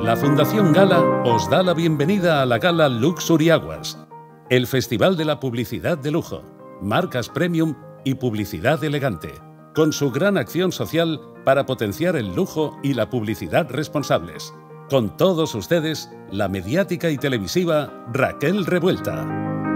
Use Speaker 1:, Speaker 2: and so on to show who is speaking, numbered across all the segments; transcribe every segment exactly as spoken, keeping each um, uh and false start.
Speaker 1: La Fundación Gala os da la bienvenida a la Gala Luxury Awards, el festival de la publicidad de lujo, marcas premium y publicidad elegante, con su gran acción social para potenciar el lujo y la publicidad responsables. Con todos ustedes, la mediática y televisiva Raquel Revuelta.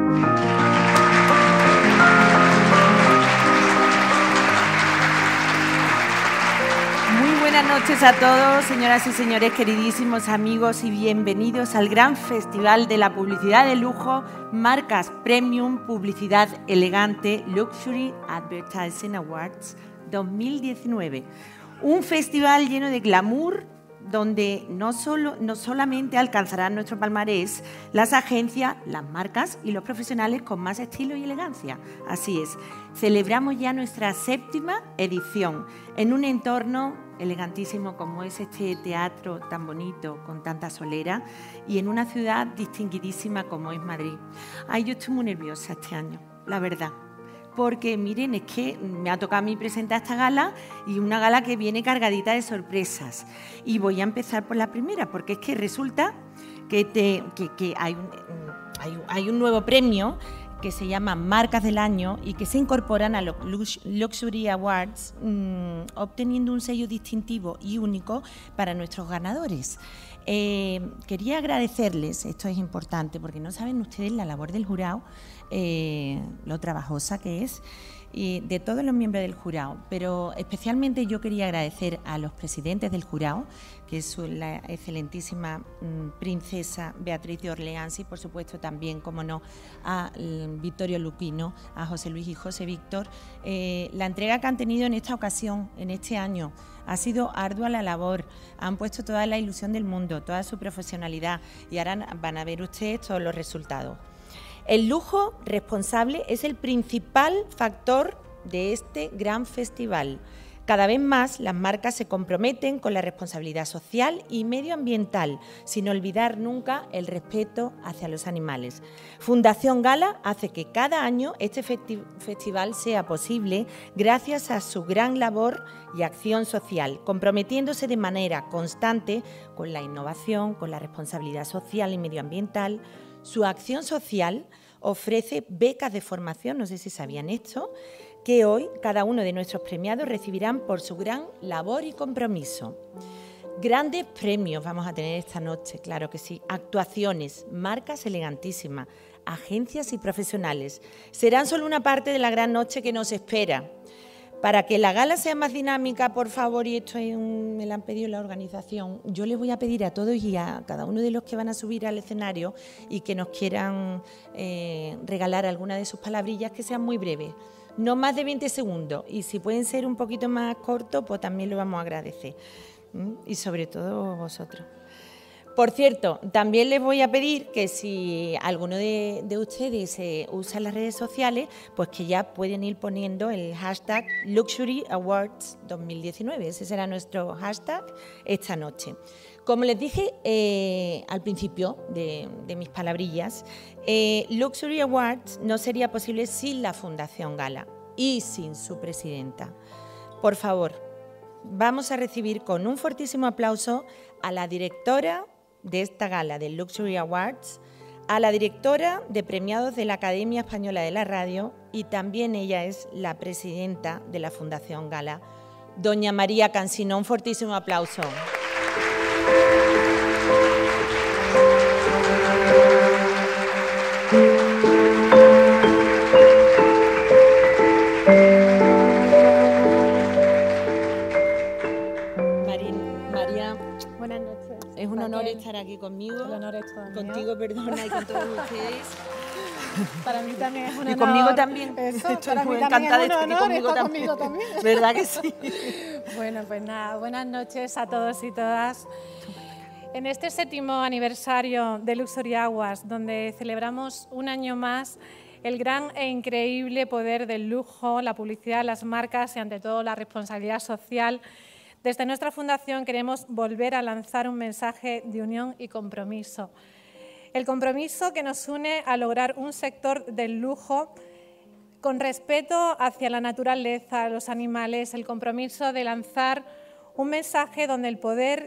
Speaker 2: Buenas noches a todos, señoras y señores, queridísimos amigos, y bienvenidos al gran festival de la publicidad de lujo, marcas premium, publicidad elegante, Luxury Advertising Awards dos mil diecinueve. Un festival lleno de glamour, donde no, solo, no solamente alcanzarán nuestro palmarés las agencias, las marcas y los profesionales con más estilo y elegancia. Así es, celebramos ya nuestra séptima edición en un entorno elegantísimo como es este teatro tan bonito, con tanta solera, y en una ciudad distinguidísima como es Madrid. Ay, yo estoy muy nerviosa este año, la verdad. Porque, miren, es que me ha tocado a mí presentar esta gala y una gala que viene cargadita de sorpresas. Y voy a empezar por la primera, porque es que resulta que, te, que, que hay, un, hay, hay un nuevo premio que se llama Marcas del Año y que se incorporan a los Luxury Awards, mmm, obteniendo un sello distintivo y único para nuestros ganadores. Eh, quería agradecerles, esto es importante, porque no saben ustedes la labor del jurado, eh, lo trabajosa que es, y de todos los miembros del jurado, pero especialmente yo quería agradecer a los presidentes del jurado, que es la excelentísima mmm, princesa Beatriz de Orleans, y por supuesto también, como no, a um, Vittorio Luquino, a José Luis y José Víctor. Eh, la entrega que han tenido en esta ocasión, en este año, ha sido ardua la labor, han puesto toda la ilusión del mundo, toda su profesionalidad, y ahora van a ver ustedes todos los resultados. El lujo responsable es el principal factor de este gran festival. Cada vez más las marcas se comprometen con la responsabilidad social y medioambiental, sin olvidar nunca el respeto hacia los animales. Fundación Gala hace que cada año este festi- festival sea posible gracias a su gran labor y acción social, comprometiéndose de manera constante con la innovación, con la responsabilidad social y medioambiental. Su acción social ofrece becas de formación, no sé si sabían esto, que hoy cada uno de nuestros premiados recibirán por su gran labor y compromiso. Grandes premios vamos a tener esta noche, claro que sí. Actuaciones, marcas elegantísimas, agencias y profesionales. Serán solo una parte de la gran noche que nos espera. Para que la gala sea más dinámica, por favor, y esto es un, me lo han pedido la organización, yo les voy a pedir a todos y a cada uno de los que van a subir al escenario y que nos quieran eh, regalar alguna de sus palabrillas, que sean muy breves, no más de veinte segundos, y si pueden ser un poquito más cortos, pues también lo vamos a agradecer, ¿Mm? Y sobre todo vosotros. Por cierto, también les voy a pedir que si alguno de, de ustedes eh, usa las redes sociales, pues que ya pueden ir poniendo el hashtag Luxury Awards dos mil diecinueve. Ese será nuestro hashtag esta noche. Como les dije eh, al principio de, de mis palabrillas, eh, Luxury Awards no sería posible sin la Fundación Gala y sin su presidenta. Por favor, vamos a recibir con un fortísimo aplauso a la directora de esta gala del Luxury Awards, a la directora de premiados de la Academia Española de la Radio, y también ella es la presidenta de la Fundación Gala, doña María Cansino. Un fortísimo aplauso. Es un honor estar aquí conmigo,
Speaker 3: el honor es todo
Speaker 2: contigo,
Speaker 3: mío.
Speaker 2: Perdona, y con todos ustedes.
Speaker 3: Para mí también es un honor.
Speaker 2: Y conmigo también.
Speaker 3: Eso,
Speaker 2: Estoy
Speaker 3: para
Speaker 2: muy
Speaker 3: mí también
Speaker 2: encantada
Speaker 3: es
Speaker 2: de
Speaker 3: un
Speaker 2: estar aquí
Speaker 3: honor
Speaker 2: conmigo
Speaker 3: estar
Speaker 2: también.
Speaker 3: conmigo también.
Speaker 2: ¿Verdad que sí?
Speaker 3: Bueno, pues nada, buenas noches a todos y todas. En este séptimo aniversario de Luxury Awards, donde celebramos un año más el gran e increíble poder del lujo, la publicidad, las marcas y ante todo la responsabilidad social, desde nuestra fundación queremos volver a lanzar un mensaje de unión y compromiso. El compromiso que nos une a lograr un sector del lujo con respeto hacia la naturaleza, los animales, el compromiso de lanzar un mensaje donde el poder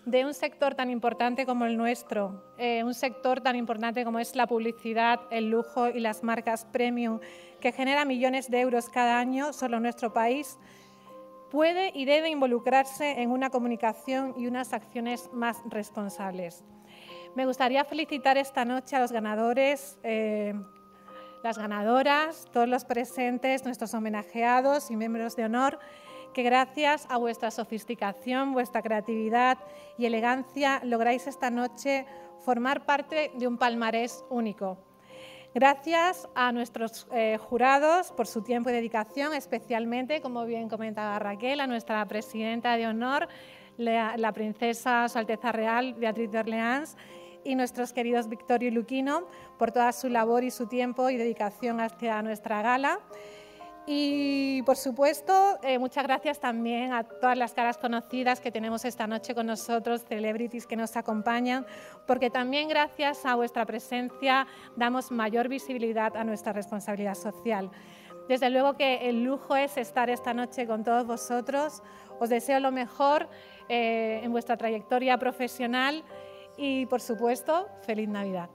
Speaker 3: de un sector tan importante como el nuestro, eh, un sector tan importante como es la publicidad, el lujo y las marcas premium, que genera millones de euros cada año solo en nuestro país, puede y debe involucrarse en una comunicación y unas acciones más responsables. Me gustaría felicitar esta noche a los ganadores, eh, las ganadoras, todos los presentes, nuestros homenajeados y miembros de honor, que gracias a vuestra sofisticación, vuestra creatividad y elegancia lográis esta noche formar parte de un palmarés único. Gracias a nuestros eh, jurados por su tiempo y dedicación, especialmente, como bien comentaba Raquel, a nuestra presidenta de honor, la, la princesa Su Alteza Real, Beatriz de Orleans, y nuestros queridos Victorio y Luquino, por toda su labor y su tiempo y dedicación hacia nuestra gala. Y, por supuesto, eh, muchas gracias también a todas las caras conocidas que tenemos esta noche con nosotros, celebrities que nos acompañan, porque también gracias a vuestra presencia damos mayor visibilidad a nuestra responsabilidad social. Desde luego que el lujo es estar esta noche con todos vosotros. Os deseo lo mejor eh, en vuestra trayectoria profesional y, por supuesto, feliz Navidad.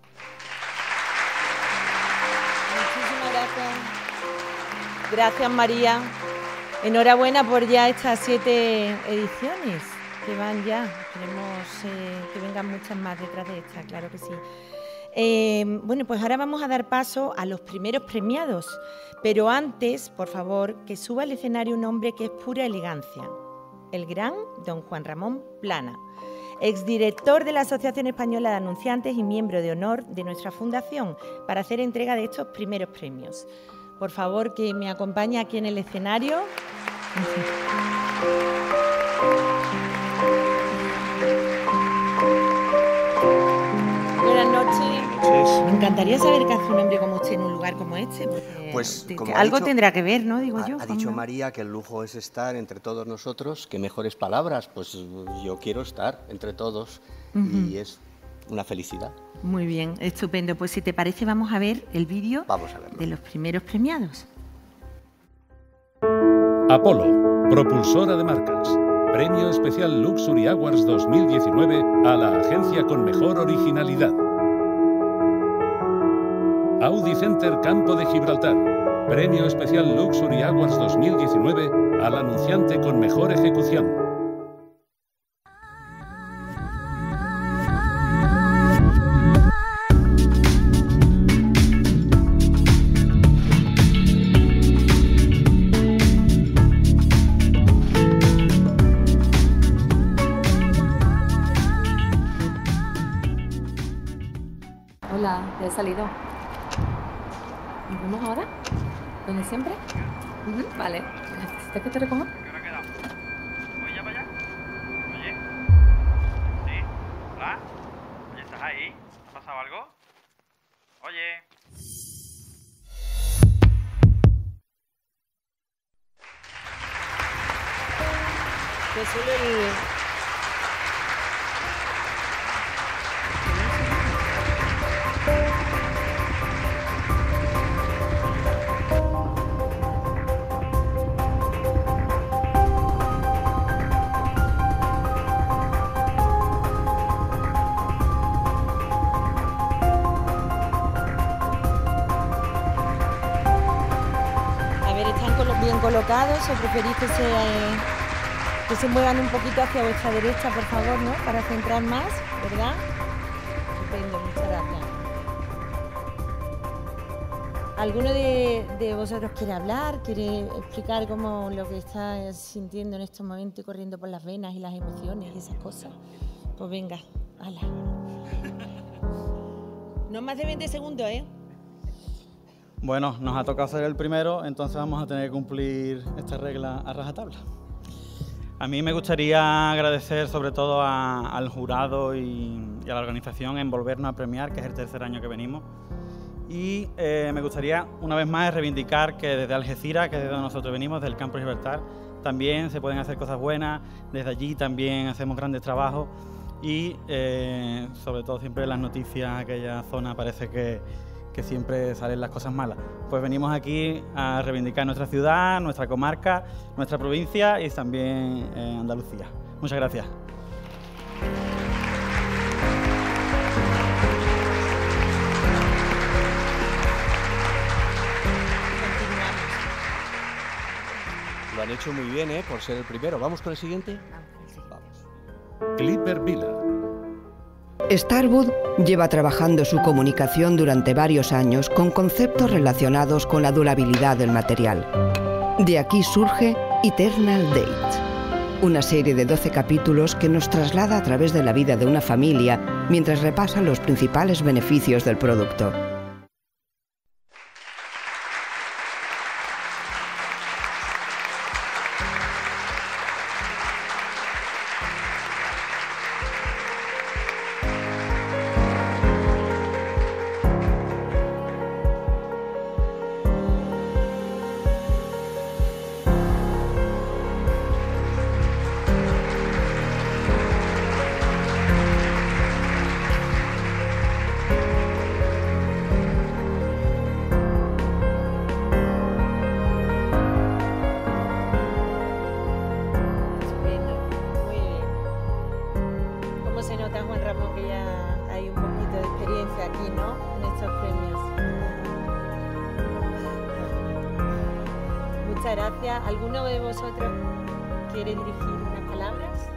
Speaker 2: Muchísimas gracias. Gracias, María. Enhorabuena por ya estas siete ediciones que van ya. Queremos eh, que vengan muchas más detrás de esta, claro que sí. Eh, bueno, pues ahora vamos a dar paso a los primeros premiados. Pero antes, por favor, que suba al escenario un hombre que es pura elegancia. El gran don Juan Ramón Plana, exdirector de la Asociación Española de Anunciantes y miembro de honor de nuestra fundación, para hacer entrega de estos primeros premios. Por favor, que me acompañe aquí en el escenario. Buenas noches. Me encantaría saber qué hace un hombre como usted en un lugar como este.
Speaker 4: Pues, como
Speaker 2: algo
Speaker 4: ha dicho,
Speaker 2: tendrá que ver, ¿no? Digo
Speaker 4: ha,
Speaker 2: yo.
Speaker 4: Ha dicho María que el lujo es estar entre todos nosotros. Qué mejores palabras. Pues yo quiero estar entre todos. Uh-huh. Y es una felicidad.
Speaker 2: Muy bien, estupendo. Pues si te parece vamos a ver el vídeo de los primeros premiados.
Speaker 1: Apolo, propulsora de marcas. Premio Especial Luxury Awards dos mil diecinueve a la agencia con mejor originalidad. Audi Center Campo de Gibraltar. Premio Especial Luxury Awards dos mil diecinueve al anunciante con mejor ejecución.
Speaker 5: Hola, ya he salido. ¿Nos vemos ahora? ¿Donde siempre? Uh-huh, vale. ¿Necesitas que te recoja?
Speaker 6: ¿Qué hora queda? ¿Voy ya para allá? Oye. ¿Sí? ¿Hola? Oye, ¿estás ahí? ¿Ha pasado algo? Oye.
Speaker 2: Que solo el... bien colocados, o preferís que se, eh, que se muevan un poquito hacia vuestra derecha, por favor, ¿no? Para centrar más, ¿verdad? Estupendo, muchas gracias. ¿Alguno de, de vosotros quiere hablar? ¿Quiere explicar cómo lo que está sintiendo en estos momentos y corriendo por las venas y las emociones y esas cosas? Pues venga, hala. No más de veinte segundos, ¿eh?
Speaker 7: Bueno, nos ha tocado ser el primero, entonces vamos a tener que cumplir esta regla a rajatabla. A mí me gustaría agradecer sobre todo a, al jurado y, y a la organización en volvernos a premiar, que es el tercer año que venimos. Y eh, me gustaría una vez más reivindicar que desde Algeciras, que es de donde nosotros venimos, del Campo de Gibraltar, también se pueden hacer cosas buenas, desde allí también hacemos grandes trabajos y eh, sobre todo siempre en las noticias, aquella zona parece que que siempre salen las cosas malas. Pues venimos aquí a reivindicar nuestra ciudad, nuestra comarca, nuestra provincia y también eh, Andalucía. Muchas gracias.
Speaker 4: han hecho muy bien, ¿eh? Por ser el primero. ¿Vamos con el siguiente? Vamos.
Speaker 1: Clipper Vila.
Speaker 8: Starwood lleva trabajando su comunicación durante varios años con conceptos relacionados con la durabilidad del material. De aquí surge Eternal Date, una serie de doce capítulos que nos traslada a través de la vida de una familia mientras repasa los principales beneficios del producto.
Speaker 2: Gracias. ¿Alguno de vosotros quiere dirigir unas palabras?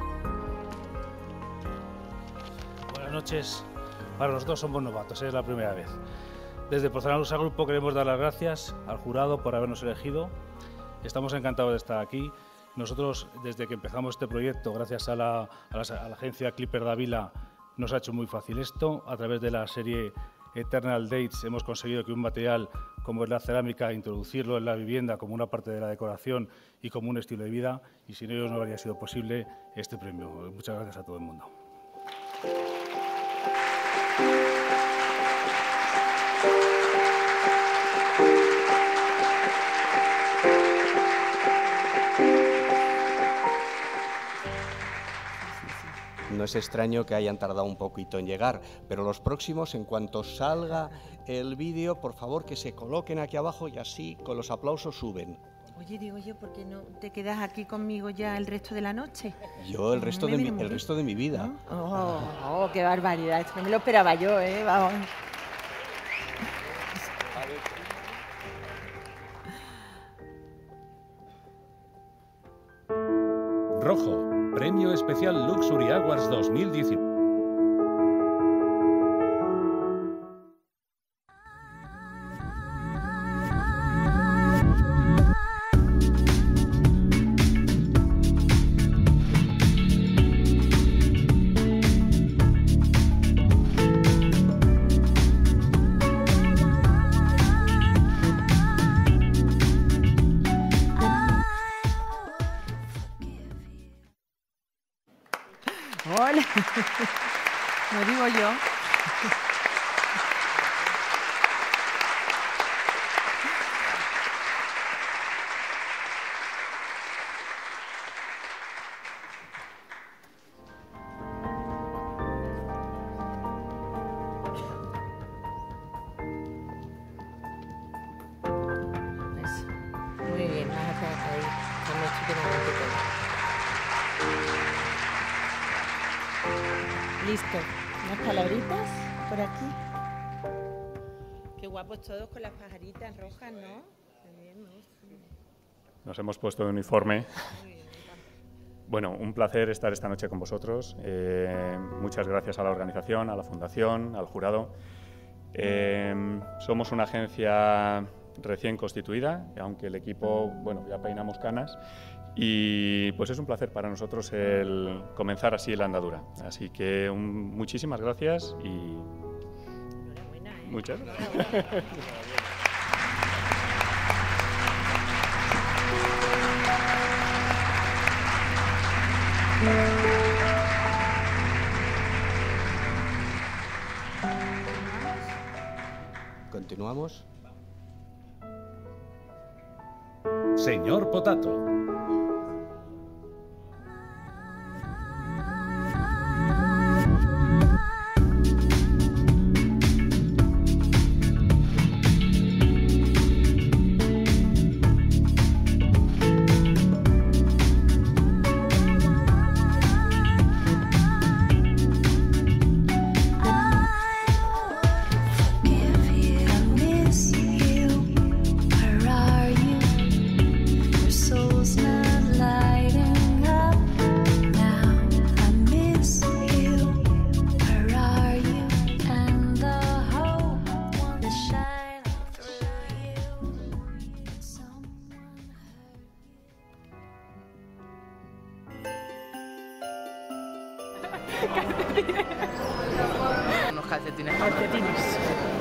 Speaker 9: Buenas noches. Para los dos somos novatos, es la primera vez. Desde Porcelanaluxa Grupo queremos dar las gracias al jurado por habernos elegido. Estamos encantados de estar aquí. Nosotros, desde que empezamos este proyecto, gracias a la, a la, a la agencia Clipper Dávila, nos ha hecho muy fácil esto. A través de la serie Eternal Dates hemos conseguido que un material como es la cerámica, introducirlo en la vivienda como una parte de la decoración y como un estilo de vida, y sin ellos no habría sido posible este premio. Muchas gracias a todo el mundo.
Speaker 4: No es extraño que hayan tardado un poquito en llegar, pero los próximos, en cuanto salga el vídeo, por favor que se coloquen aquí abajo y así con los aplausos suben.
Speaker 2: Oye, digo yo, ¿por qué no te quedas aquí conmigo ya el resto de la noche?
Speaker 4: Yo el resto,
Speaker 2: me
Speaker 4: de mi,
Speaker 2: viene
Speaker 4: el
Speaker 2: muy
Speaker 4: resto de mi vida.
Speaker 2: ¿No? Oh, oh, qué barbaridad, esto no me lo esperaba yo, ¿eh? Vamos.
Speaker 1: Rojo, Premio Especial Luxury Awards dos mil diecinueve.
Speaker 2: Hola. Lo digo yo. Eso. Muy bien, vas a estar ahí con el estupendamente todo. Listo. Unas palabritas por aquí. Qué guapos todos con las pajaritas rojas, ¿no? También me gusta.
Speaker 10: Nos hemos puesto de uniforme. Bueno, un placer estar esta noche con vosotros. Eh, muchas gracias a la organización, a la fundación, al jurado. Eh, somos una agencia recién constituida, aunque el equipo, bueno, ya peinamos canas. Y pues es un placer para nosotros el comenzar así la andadura. Así que un, muchísimas gracias y
Speaker 2: Enhorabuena, ¿eh?
Speaker 10: muchas gracias.
Speaker 4: Continuamos.
Speaker 1: Señor Potato.
Speaker 11: Where are you? Your soul's not Unos calcetines. Calcetines.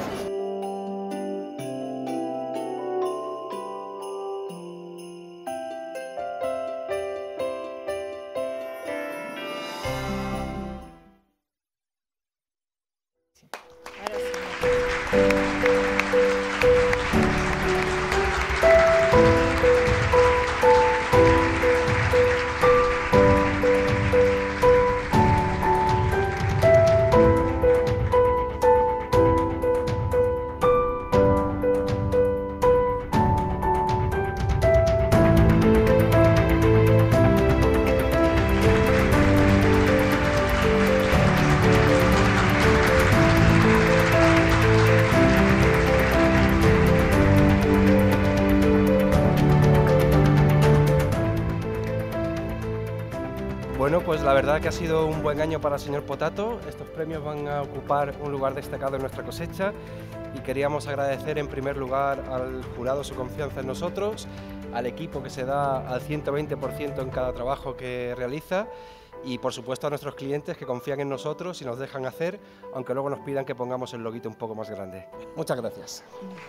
Speaker 12: Bueno, pues la verdad que ha sido un buen año para el señor Potato. Estos premios van a ocupar un lugar destacado en nuestra cosecha y queríamos agradecer en primer lugar al jurado su confianza en nosotros, al equipo que se da al ciento veinte por ciento en cada trabajo que realiza y por supuesto a nuestros clientes que confían en nosotros y nos dejan hacer, aunque luego nos pidan que pongamos el loguito un poco más grande. Muchas gracias.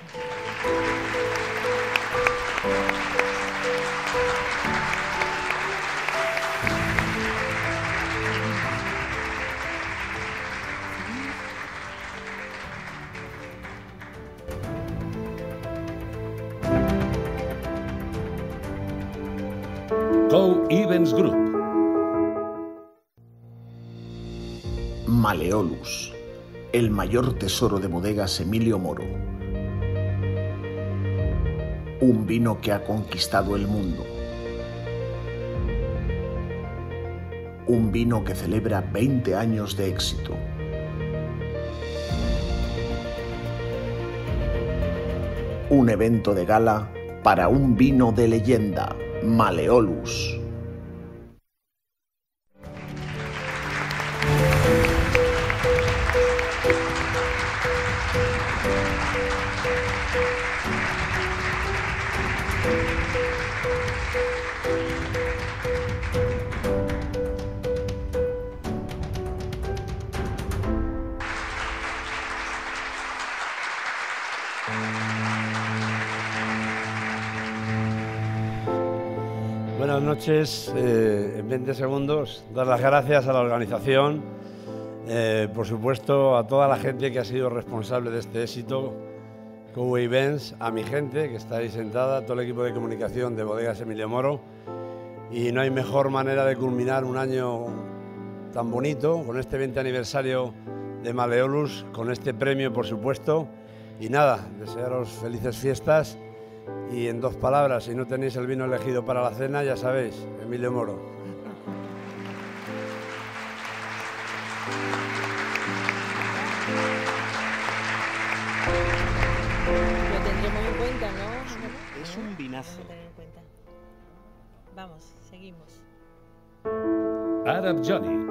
Speaker 1: Co Events Group.
Speaker 13: Maleolus, el mayor tesoro de bodegas Emilio Moro. Un vino que ha conquistado el mundo. Un vino que celebra veinte años de éxito. Un evento de gala para un vino de leyenda. Maleolus.
Speaker 14: Buenas noches. Eh, en veinte segundos, dar las gracias a la organización, eh, por supuesto a toda la gente que ha sido responsable de este éxito, Co Events, a mi gente que está ahí sentada, todo el equipo de comunicación de Bodegas Emilio Moro. Y no hay mejor manera de culminar un año tan bonito, con este veinte aniversario de Maleolus, con este premio, por supuesto. Y nada, desearos felices fiestas. Y en dos palabras, si no tenéis el vino elegido para la cena, ya sabéis, Emilio Moro.
Speaker 2: Lo tendremos en cuenta, ¿no?
Speaker 4: Es un vinazo.
Speaker 2: Vamos, seguimos.
Speaker 1: Arab Johnny.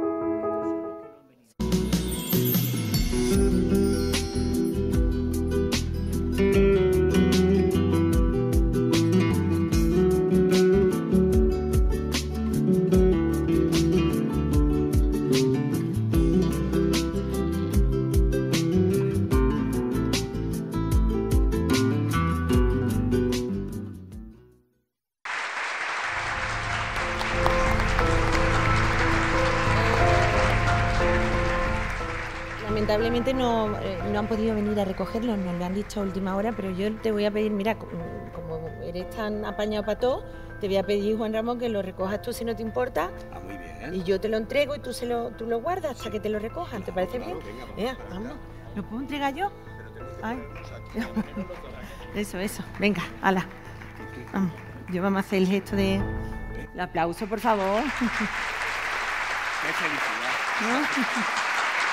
Speaker 2: Lamentablemente no, eh, no han podido venir a recogerlos, nos lo han dicho a última hora, pero yo te voy a pedir, mira, como eres tan apañado para todo, te voy a pedir, Juan Ramón, que lo recojas tú si no te importa.
Speaker 4: Ah, muy bien.
Speaker 2: Y yo te lo entrego y tú, se lo, tú lo guardas hasta que te lo recojan, ¿te parece
Speaker 4: Claro,
Speaker 2: bien?
Speaker 4: venga,
Speaker 2: Venga, vamos. ¿Lo puedo entregar yo? Ay. Eso, eso. Venga, hala. Vamos. Yo vamos a hacer el gesto de... El aplauso, por favor.
Speaker 4: Qué felicidad.
Speaker 2: ¿No?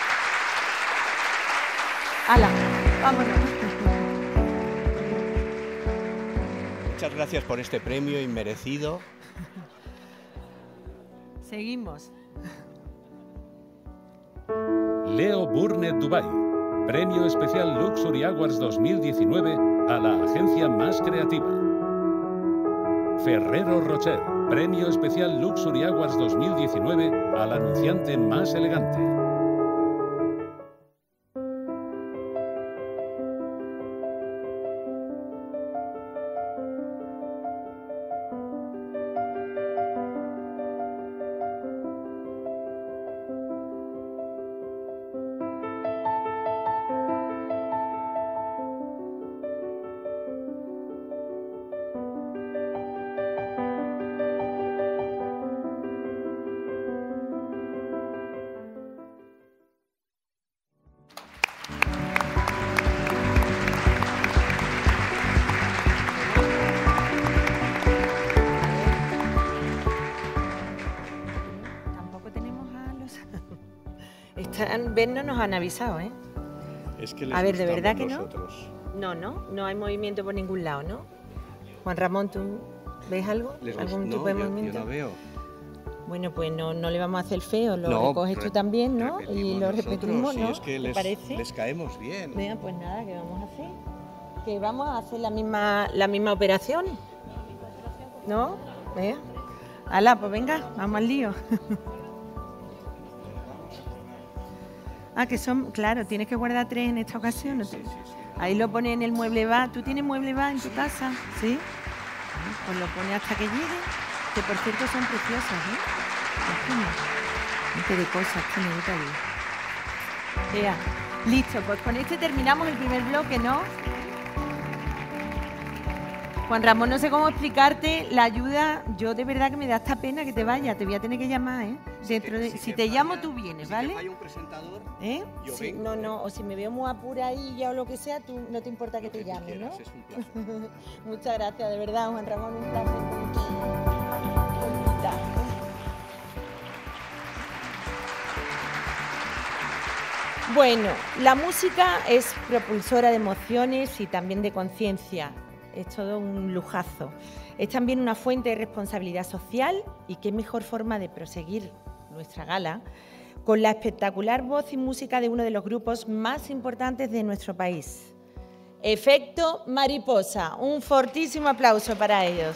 Speaker 2: ¡Hala! ¡Vámonos!
Speaker 4: Muchas gracias por este premio inmerecido.
Speaker 2: Seguimos.
Speaker 1: Leo Burnett Dubai, Premio Especial Luxury Awards dos mil diecinueve a la agencia más creativa. Ferrero Rocher, Premio Especial Luxury Awards dos mil diecinueve al anunciante más elegante.
Speaker 2: querían vernos nos han avisado, ¿eh?
Speaker 4: Es que les
Speaker 2: A ver, ¿de verdad que
Speaker 4: nosotros.
Speaker 2: no? No, no, no hay movimiento por ningún lado, ¿no? Juan Ramón, ¿tú ves algo?
Speaker 4: Les
Speaker 2: ¿Algún
Speaker 4: gust-
Speaker 2: tipo de
Speaker 4: no, yo-
Speaker 2: movimiento?
Speaker 4: Yo no veo.
Speaker 2: Bueno, pues no, no le vamos a hacer feo, lo
Speaker 4: No,
Speaker 2: recoges
Speaker 4: re-
Speaker 2: tú también, ¿no? Y
Speaker 4: repetimos
Speaker 2: lo
Speaker 4: nosotros,
Speaker 2: repetimos,
Speaker 4: si
Speaker 2: ¿no?
Speaker 4: es que
Speaker 2: ¿Te
Speaker 4: les,
Speaker 2: parece?
Speaker 4: les caemos bien.
Speaker 2: Venga, pues nada, ¿qué vamos a hacer? Que vamos a hacer la misma, la misma operación, ¿no? Venga. Hala, pues venga, vamos al lío. Ah, que son, claro, tienes que guardar tres en esta ocasión. ¿no? Ahí lo pones en el mueble bar. ¿Tú tienes mueble bar en tu casa? ¿Sí? Pues lo pones hasta que llegue, que por cierto son preciosas, ¿eh? Qué de cosas, qué bonita vida. Vea, listo, pues con este terminamos el primer bloque, ¿no? Juan Ramón, no sé cómo explicarte la ayuda. Yo de verdad que me da esta pena que te vayas. Te voy a tener que llamar, ¿eh? Dentro de, si te llamo, tú vienes, ¿vale?
Speaker 4: Si te falla un presentador,
Speaker 2: ¿Eh?
Speaker 4: yo
Speaker 2: Sí,
Speaker 4: vengo.
Speaker 2: no, no, o si me veo muy apura ahí ya o lo que sea, tú no te importa que te llame, ¿no?
Speaker 4: Es un placer.
Speaker 2: Muchas gracias, de verdad, Juan Ramón, un placer. Bueno, la música es propulsora de emociones y también de conciencia. Es todo un lujazo. Es también una fuente de responsabilidad social y qué mejor forma de proseguir nuestra gala con la espectacular voz y música de uno de los grupos más importantes de nuestro país. Efecto Mariposa. Un fortísimo aplauso para ellos.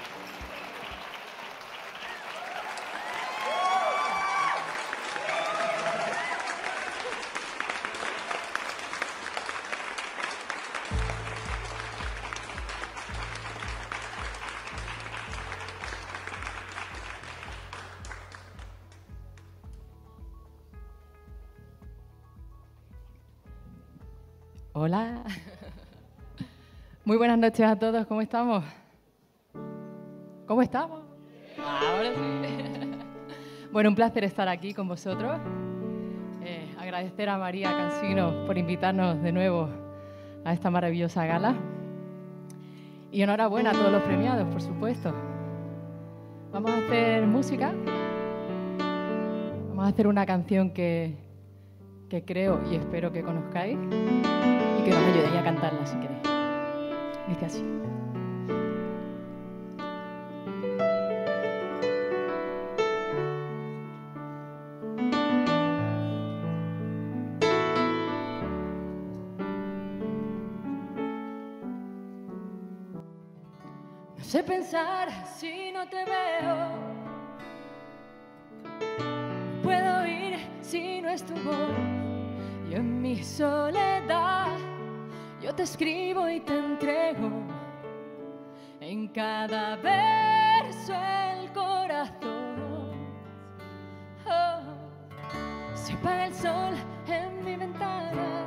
Speaker 15: Hola. Muy buenas noches a todos, ¿cómo estamos? ¿Cómo estamos? Ahora sí. Bueno, un placer estar aquí con vosotros. Eh, agradecer a María Cansino por invitarnos de nuevo a esta maravillosa gala. Y enhorabuena a todos los premiados, por supuesto. Vamos a hacer música. Vamos a hacer una canción que, que creo y espero que conozcáis y que os ayudéis a cantarla si queréis. Dice así. No sé pensar si no te veo. Puedo oír si no es tu voz. Yo en mi soledad, yo te escribo y te entrego en cada verso el corazón. Oh, se apaga el sol en mi ventana.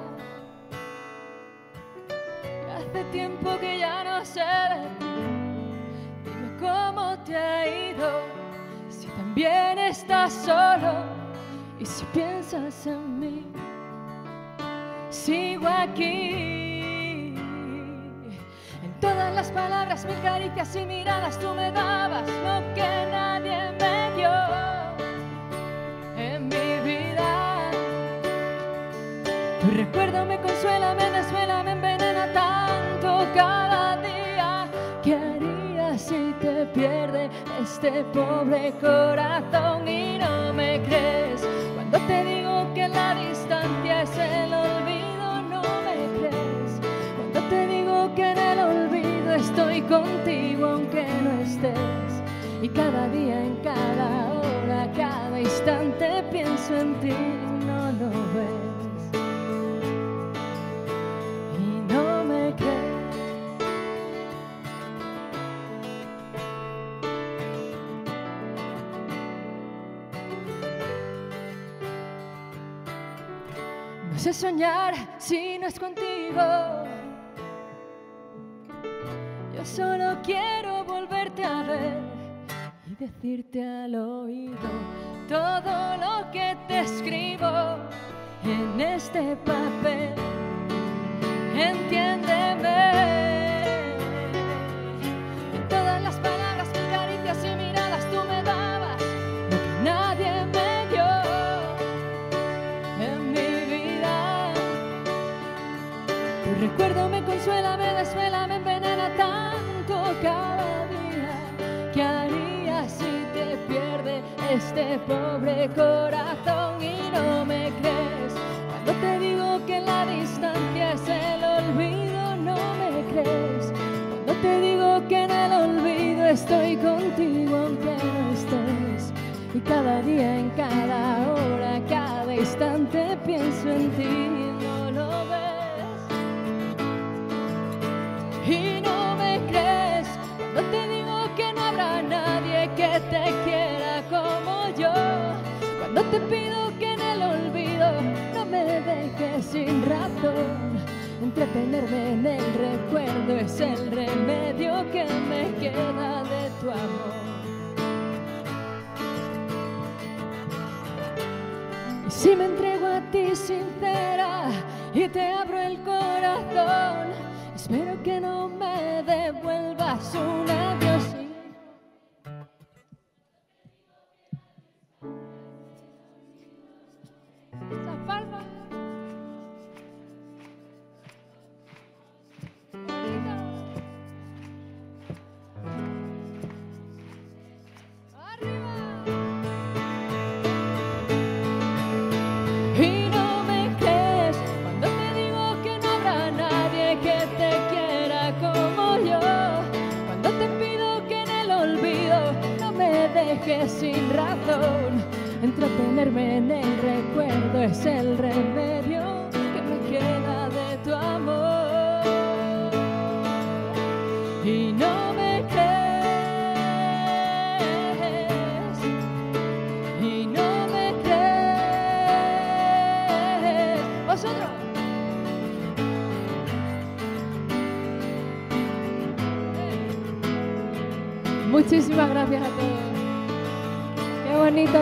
Speaker 15: Hace tiempo que ya no sé de ti. Dime cómo te ha ido, si también estás solo y si piensas en mí. Sigo aquí. En todas las palabras, mil caricias y miradas tú me dabas lo que nadie me dio en mi vida. Tu recuerdo me consuela, me desvela, me envenena tanto cada día. ¿Qué harías si te pierde este pobre corazón y no me crees? Cuando te digo que la distancia es el olvido, no me crees. Cuando te digo que en el olvido estoy contigo aunque no estés. Y cada día, en cada hora, cada instante pienso en ti, no lo ves. Y no me crees. No sé soñar si no es contigo. Yo solo quiero volverte a ver y decirte al oído todo lo que te escribo en este papel. Entiéndeme. En todas las palabras, mil caricias y miradas tú me dabas lo que nadie me dio en mi Tu recuerdo me consuela, me desvela, me envenena tanto cada día. ¿Qué haría si te pierde este pobre corazón y no me crees? Cuando te digo que la distancia es el olvido, no me crees. Cuando te digo que en el olvido estoy contigo aunque no estés. Y cada día, en cada hora, cada instante pienso en ti, no lo ves. Y no me crees cuando te digo que no habrá nadie que te quiera como yo. Cuando te pido que en el olvido no me dejes sin razón. Entretenerme en el recuerdo es el remedio que me queda de tu amor. Y si me entrego a ti sincera y te abro el corazón, espero que no me devuelvas un adiós. Esa palma. Y no me crees cuando te digo que no habrá nadie que te quiera como yo. Cuando te pido que en el olvido no me dejes sin razón. Entretenerme en el recuerdo es el remedio que me queda de tu amor. Y no me crees. Y no me crees. Vosotros. Muchísimas gracias a todos. Qué bonito.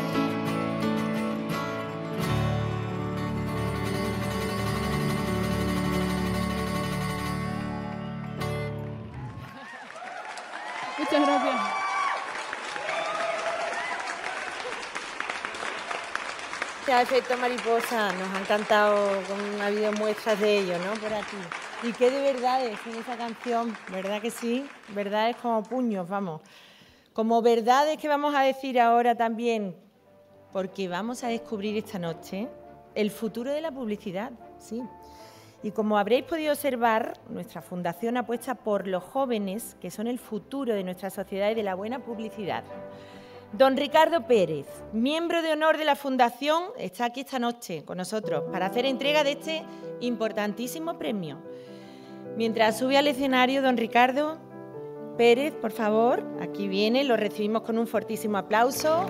Speaker 15: Muchas gracias.
Speaker 2: Este efecto mariposa nos ha encantado, con, ha habido muestras de ello, ¿no? Por aquí. Y qué de verdades en esa canción, ¿verdad que sí? Verdades como puños, vamos. Como verdades que vamos a decir ahora también, porque vamos a descubrir esta noche el futuro de la publicidad, sí. Y como habréis podido observar, nuestra fundación apuesta por los jóvenes, que son el futuro de nuestra sociedad y de la buena publicidad. Don Ricardo Pérez, miembro de honor de la fundación, está aquí esta noche con nosotros para hacer entrega de este importantísimo premio. Mientras sube al escenario don Ricardo Pérez, por favor, aquí viene, lo recibimos con un fortísimo aplauso.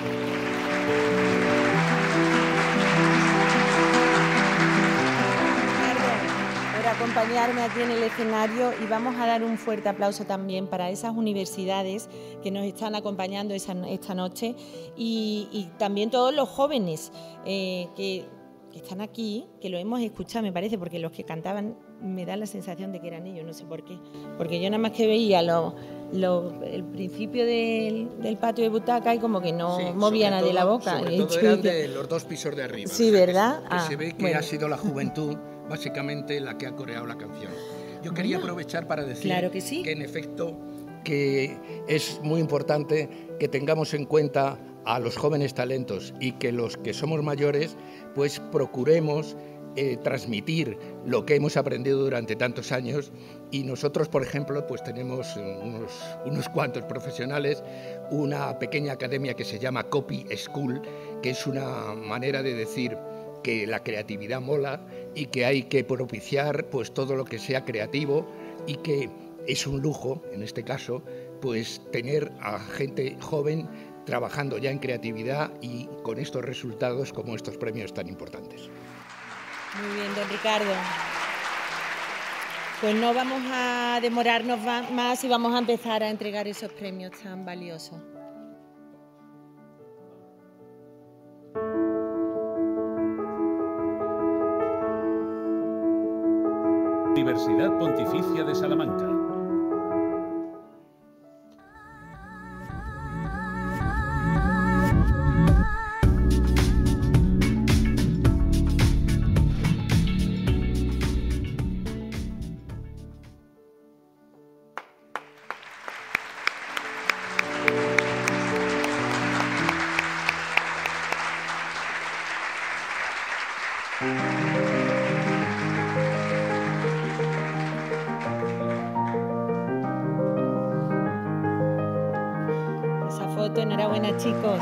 Speaker 2: Acompañarme aquí en el escenario y vamos a dar un fuerte aplauso también para esas universidades que nos están acompañando esa, esta noche y, y también todos los jóvenes eh, que, que están aquí, que lo hemos escuchado, me parece, porque los que cantaban me da la sensación de que eran ellos, no sé por qué, porque yo nada más que veía lo, lo, el principio del, del patio de butaca y como que no sí, movía nadie todo, la boca.
Speaker 16: Sobre todo eran de los dos pisos de arriba.
Speaker 2: Sí, ¿verdad?
Speaker 16: Que, que ah, se ve que bueno. ha sido la juventud básicamente la que ha coreado la canción. Yo quería aprovechar para decir
Speaker 2: claro que, sí.
Speaker 16: que en efecto que es muy importante que tengamos en cuenta a los jóvenes talentos y que los que somos mayores pues procuremos eh, transmitir lo que hemos aprendido durante tantos años y nosotros, por ejemplo, pues tenemos unos, unos cuantos profesionales, una pequeña academia que se llama Copy School, que es una manera de decir que la creatividad mola y que hay que propiciar pues todo lo que sea creativo y que es un lujo, en este caso, pues tener a gente joven trabajando ya en creatividad y con estos resultados como estos premios tan importantes.
Speaker 2: Muy bien, don Ricardo. Pues no vamos a demorarnos más y vamos a empezar a entregar esos premios tan valiosos.
Speaker 1: Universidad Pontificia de Salamanca.
Speaker 2: Enhorabuena, chicos.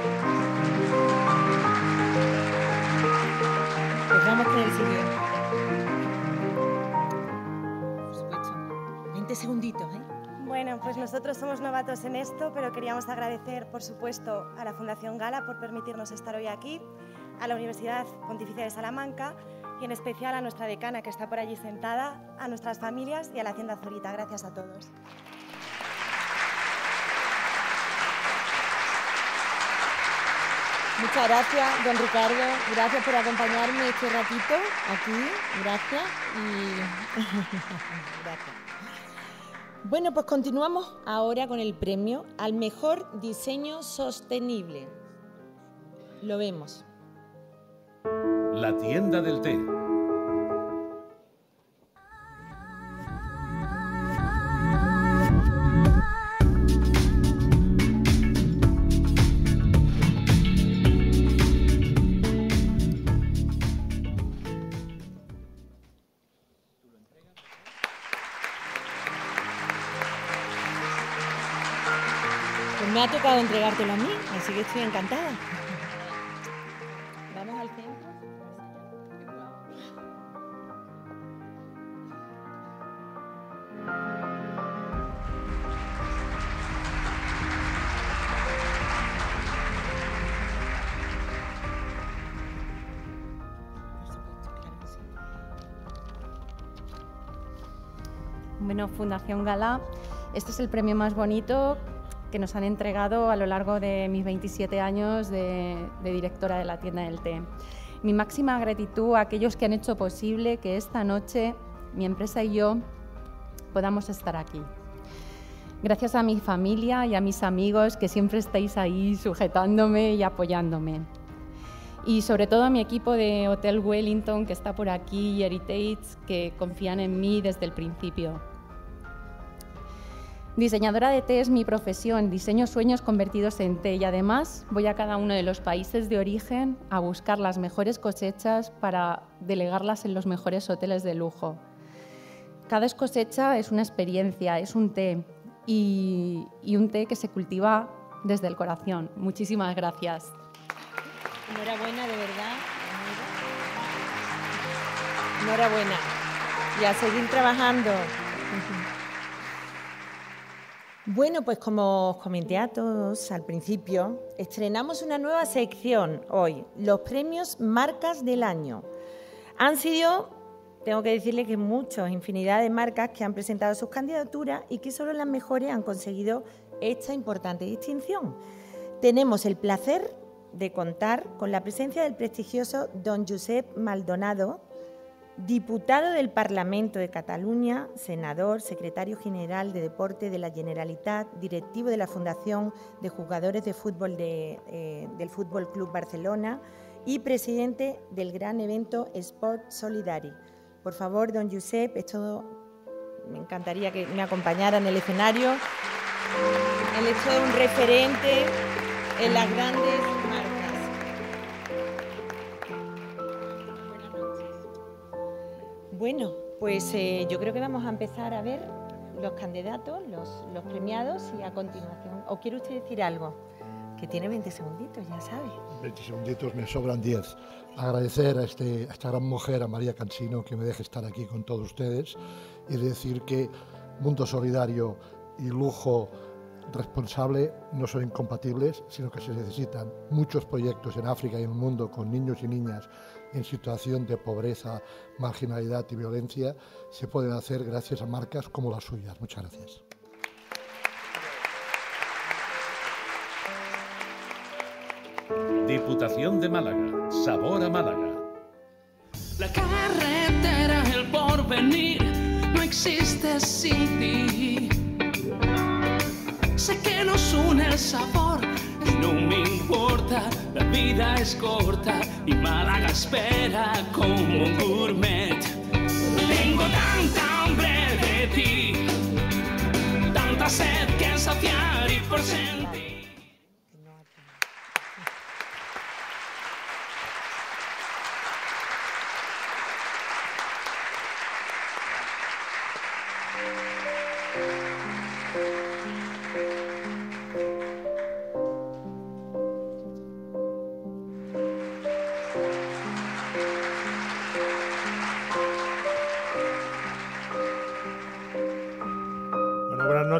Speaker 2: Pues vamos con el siguiente. Por supuesto. veinte segunditos, ¿eh?
Speaker 17: Bueno, pues nosotros somos novatos en esto, pero queríamos agradecer, por supuesto, a la Fundación Gala por permitirnos estar hoy aquí, a la Universidad Pontificia de Salamanca y en especial a nuestra decana que está por allí sentada, a nuestras familias y a la Hacienda Zorita. Gracias a todos.
Speaker 2: Muchas gracias, don Ricardo. Gracias por acompañarme este ratito aquí. Gracias. Y... gracias. Bueno, pues continuamos ahora con el premio al mejor diseño sostenible. Lo vemos.
Speaker 1: La tienda del té.
Speaker 2: Pues me ha tocado entregártelo a mí, así que estoy encantada. Vamos al centro.
Speaker 18: Bueno, Fundación Gala, este es el premio más bonito que nos han entregado a lo largo de mis veintisiete años de, de directora de la tienda del té. Mi máxima gratitud a aquellos que han hecho posible que esta noche mi empresa y yo podamos estar aquí. Gracias a mi familia y a mis amigos que siempre estáis ahí sujetándome y apoyándome. Y sobre todo a mi equipo de Hotel Wellington que está por aquí y Heritage que confían en mí desde el principio. Diseñadora de té es mi profesión, diseño sueños convertidos en té y además voy a cada uno de los países de origen a buscar las mejores cosechas para delegarlas en los mejores hoteles de lujo. Cada cosecha es una experiencia, es un té y, y un té que se cultiva desde el corazón. Muchísimas gracias.
Speaker 2: Enhorabuena, de verdad. Enhorabuena. Y a seguir trabajando. Bueno, pues como os comenté a todos al principio, estrenamos una nueva sección hoy, los premios Marcas del Año. Han sido, tengo que decirle que muchos, infinidad de marcas que han presentado sus candidaturas y que solo las mejores han conseguido esta importante distinción. Tenemos el placer de contar con la presencia del prestigioso don Josep Maldonado, diputado del Parlamento de Cataluña, senador, secretario general de Deporte de la Generalitat, directivo de la Fundación de Jugadores de Fútbol de, eh, del Fútbol Club Barcelona y presidente del gran evento Sport Solidari. Por favor, don Josep, esto me encantaría que me acompañara en el escenario. Él es todo un referente en las grandes marcas. Bueno, pues eh, yo creo que vamos a empezar a ver los candidatos, los, los premiados y a continuación. ¿O quiere usted decir algo? Que tiene veinte segunditos, ya sabe.
Speaker 19: veinte segunditos, me sobran diez. Agradecer a, este, a esta gran mujer, a María Cansino, que me deje estar aquí con todos ustedes y decir que mundo solidario y lujo responsable no son incompatibles, sino que se necesitan muchos proyectos en África y en el mundo con niños y niñas en situación de pobreza, marginalidad y violencia, se pueden hacer gracias a marcas como las suyas. Muchas gracias.
Speaker 1: Diputación de Málaga. Sabor a Málaga.
Speaker 20: La carretera, el porvenir, no existe sin ti. Sé que nos une el sabor, no me importa, la vida es corta y Málaga espera como un gourmet. Tengo tanta hambre de ti, tanta sed que saciar y por sentir.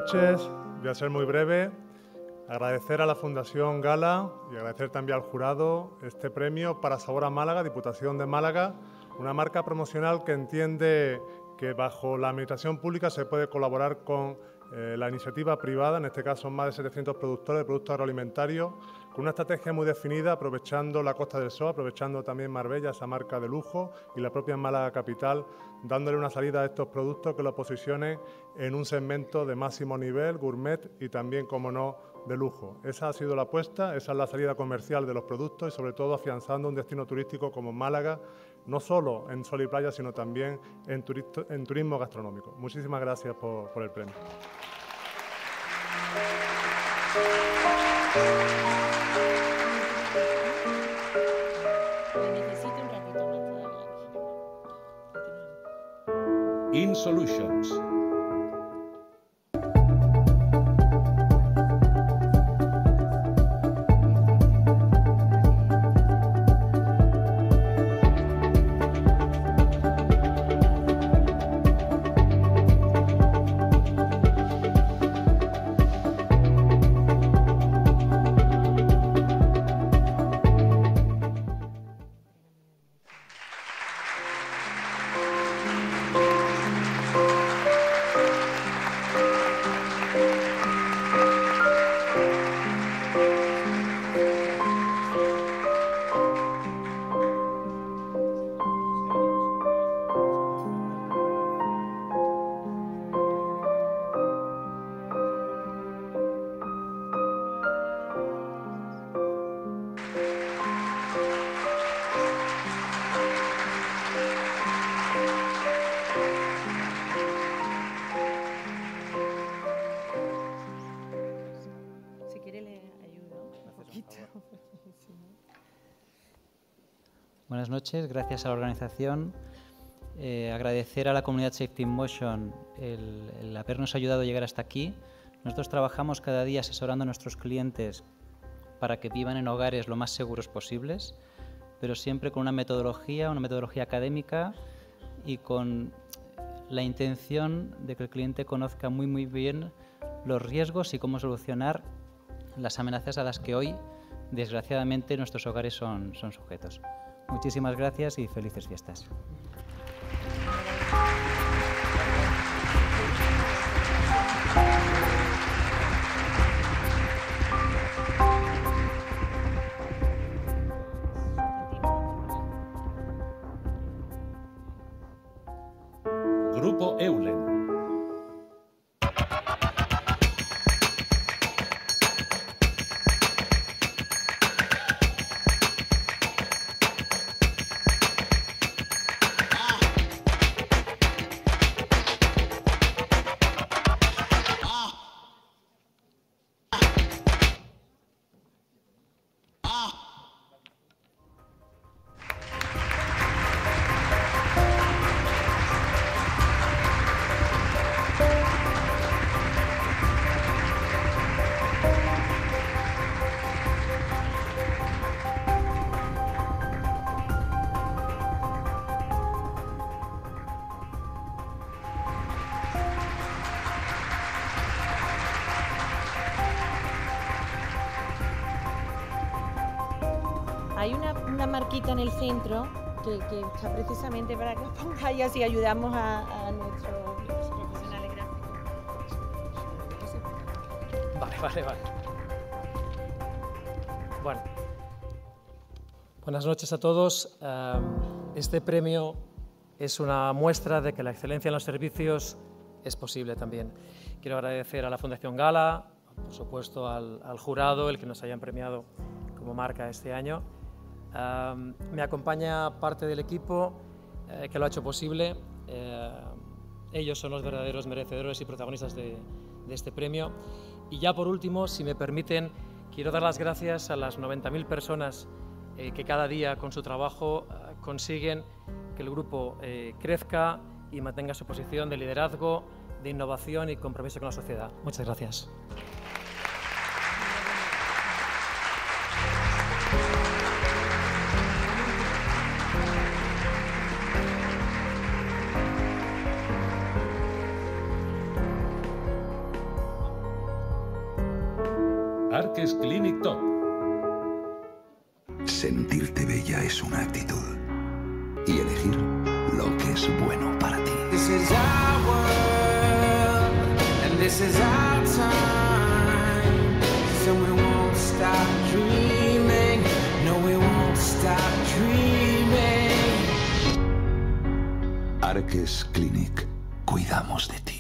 Speaker 21: noches, voy a ser muy breve. Agradecer a la Fundación Gala y agradecer también al jurado este premio para Sabor a Málaga, Diputación de Málaga, una marca promocional que entiende que bajo la administración pública se puede colaborar con eh, la iniciativa privada, en este caso más de setecientos productores de productos agroalimentarios, con una estrategia muy definida, aprovechando la Costa del Sol, aprovechando también Marbella, esa marca de lujo, y la propia Málaga capital, dándole una salida a estos productos que lo posicionen en un segmento de máximo nivel, gourmet y también, como no, de lujo. Esa ha sido la apuesta, esa es la salida comercial de los productos y sobre todo afianzando un destino turístico como Málaga, no solo en sol y playa, sino también en, turist en turismo gastronómico. Muchísimas gracias por, por el premio.
Speaker 1: In Solutions.
Speaker 22: Buenas noches, gracias a la organización. Eh, agradecer a la comunidad Safety in Motion el, el habernos ayudado a llegar hasta aquí. Nosotros trabajamos cada día asesorando a nuestros clientes para que vivan en hogares lo más seguros posibles, pero siempre con una metodología, una metodología académica y con la intención de que el cliente conozca muy muy bien los riesgos y cómo solucionar las amenazas a las que hoy, desgraciadamente, nuestros hogares son, son sujetos. Muchísimas gracias y felices fiestas.
Speaker 1: Grupo Eulen.
Speaker 2: Hay una, una marquita en el centro que, que está precisamente para que os pongáis así ayudamos a, a nuestros profesionales gráficos.
Speaker 23: Vale, vale, vale. Bueno, buenas noches a todos. Este premio es una muestra de que la excelencia en los servicios es posible también. Quiero agradecer a la Fundación Gala, por supuesto al, al jurado, el que nos hayan premiado como marca este año. Um, me acompaña parte del equipo eh, que lo ha hecho posible. Eh, ellos son los verdaderos merecedores y protagonistas de, de este premio. Y ya por último, si me permiten, quiero dar las gracias a las noventa mil personas eh, que cada día con su trabajo eh, consiguen que el grupo eh, crezca y mantenga su posición de liderazgo, de innovación y compromiso con la sociedad. Muchas gracias.
Speaker 1: Arques Clinic Top.
Speaker 3: Sentirte bella es una actitud y elegir lo que es bueno para ti.
Speaker 20: This is our world, and this is our time. So we won't stop dreaming. No, we won't stop dreaming.
Speaker 3: Arques Clinic. Cuidamos de ti.